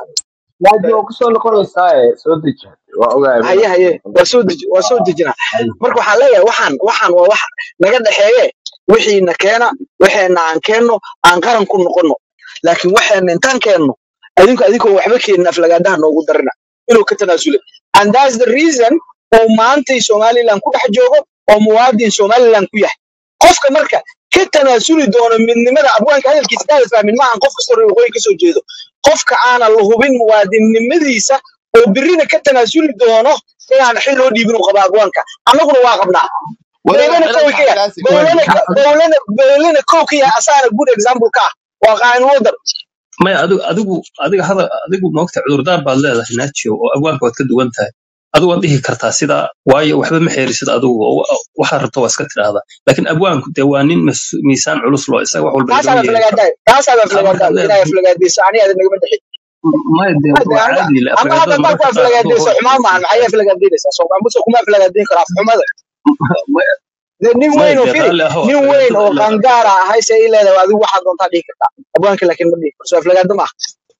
naadio ku soo noqonaysaa soo deji waa ogahay haye waa soo dejina marka waxa leeyahay waxaan waa wax naga dhaxeeye wixiina keena waxeena aan keenno aan qaran ku noqono laakiin waxeena intaan keenno adinku waxba keenin aflagaadaha noogu darina inuu ka tanaasulay and that's the reason oo maantay Somaliland ku dhex joogo oo muwaadin Somaliland ku yahay qofka marka ka tanaasuli doono midnimada abwaanka hadalkiisa daal fahmin ma aan qof kasta waqooyi ka soo jeedo qofka aan la hubin muwaadinnimadiisa oo birina ka tanaasuli doono inaan xil loo dhiibin qaba abwaanka annaguna waa qabnaa بيلنا كوكيا بيلنا كوكيا أصلا good example كا واقعين وضر ما adigu hada adigu ma ogta cudurdaar baad leedahay naajiyo oo abwaanka waad ka duwan tahay adigu waad dhihi kartaa sida waayo waxba ma xeerisid adigu waxa rabto waa iska tiraahdaa laakiin abwaanku dee waa nin miisaan culus loo isaga wax walba كاسا بفلقاداي إلى فلقادي سعني هذا نقبل دحين ما يدي waa caadi la أما هذا ما كان فلقادي سو حمام مع معايا فلقادي لسه سو عم بسوق ما فلقادي كراف حماد نين وين وفيري نين وين وقنقارة هاي سيء لا هذا واحد من طريق أبوانك لكن بدي سو فلقادي ما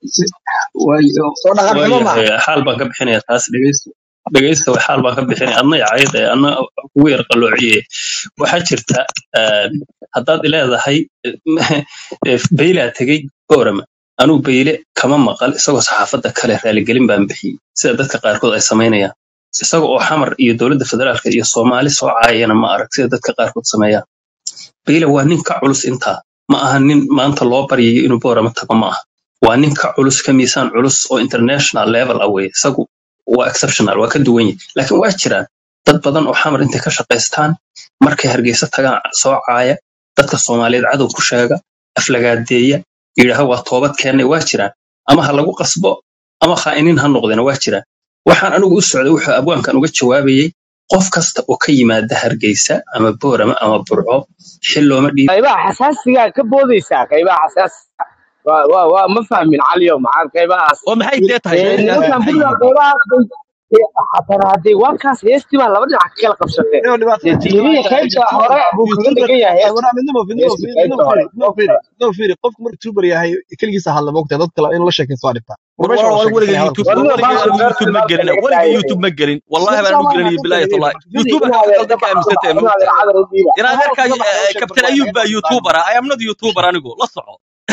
صورنا غير حمام xaal baan ka bixinaya taas dhageysta way xaal baan ka bixinaya adna yaayada adna ugu yar qalloociye waxa jirta haddaad leedahay beyle tagay boorama anuu beyle kama maqal isagoo saxaafadda kale raaligelin baan bixiyey sida dadka qaarkood ay samaynayaan isaga oo xamar iyo dowladda federaalka iyo Soomaali soo caayana ma arag sida dadka qaarkood sameeyaan beyle waa nin ka culus intaa ma aha nin maanta loo baryayo inuu boorama tago ma aha waa nin ka culus ka miisaan culus oo international level away isagu waa exceptional waa ka duwan yahay laakiin waa jiraan dad badan oo xamar intay ka shaqeystaan markay hargeysa tagaan soo caaya dadka Soomaaliyeed cadow ku sheega aflagaadeeya yiraahdo waa toobad keenay waa jiraan ama ha lagu qasbo ama khaa'iniin ha noqdeen waa jiraan waxaan anigu u socday wuxuu abwaankan uga jawaabayay qof kasta oo ka yimaada hargeysa ama boorama ama burco xil looma dhiib qaybaha xasaasiga ka boodaysaa qaybaha xasaas ما فاهم من علي ومعاك كيفاس ومحي ديتها حتى هذه واكاس هيستي ما لا بدي احكي لك بشكل تيجي كيف هراء ابو كلك يا وانا منو فيري قف مر توبر ياهي كلغيسا هلا موقتا دد kale in la sheekay soo dhibta YouTube ma gelin wallahi baan u gelin billahi taala YouTube ka ka amsatay ina harka kabtan ayub ba YouTuber I am not YouTuber anigu la soco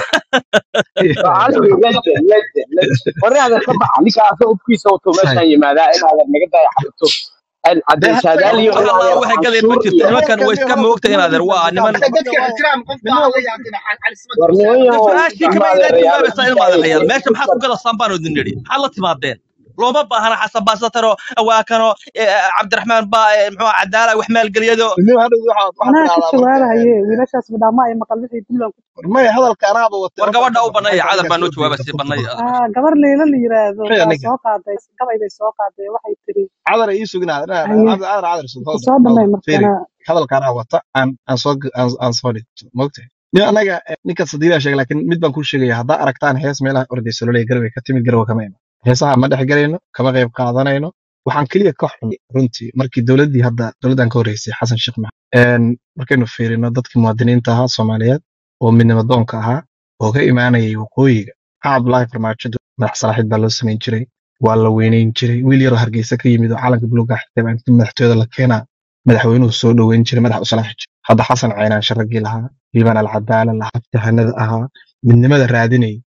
وري هذا تبع لك اسو كيسو تو ماشان يمادا ان هذا نغا داي حبتو العدل شادالي والله waxa galay ma jirto nimankan way iska moogtay in adeer waa niman dadka ixtiraam qofka la yaaqina cali isma faraashi kama ilaa ma sayl ma reeyal meesha maxaa ku gala sambaan oo diniri hal la timaadeen looma baahana xasan baasataro waa kano Cabdiraxmaan ba muxuu cadaala wax maal galiyado wiilashaas madama ay maqal wixii dulan ma hadalka anaaba wata war gabadha u banay cadal baan u jawaabay si banay gabar leela la yiraahdo soo qaaday gabayday soo qaaday waxay tiri cadal ay sugnaa cadal soo dhamay markana hadalka anaaba wata aan soo dhigto moogtay anaga ninka sadiila sheegay laakiin mid baan ku sheegay hadda aragtaan hees meelaha ordayso loo garway ka timid garwa kama iman heesaha ma dhex galayno kama qayb qaadanayno waxaan kaliya ka xun runtii markii dowladdan ka horeysay xasan sheekh maxamed markaynu fiirino dadkii muwaadiniinta ahaa Soomaaliyeed oo midnimo doonka ahaa oo ka imaanayay waqooyiga Abdullaahi Farmaajo madax salaaxid baa loo sameyn jiray waa la weyneyn jiray wiil yar oo Hargeysa ka yimid oo calanka buluuga xigtay inta madaxtooyada la keenaa madaxweynuhu soo dhaweyn jiray madax u salaax hadda xasan caynaan sharagii lahaa liibaan al-cadaala la habtahanada ahaa midnimada raadinay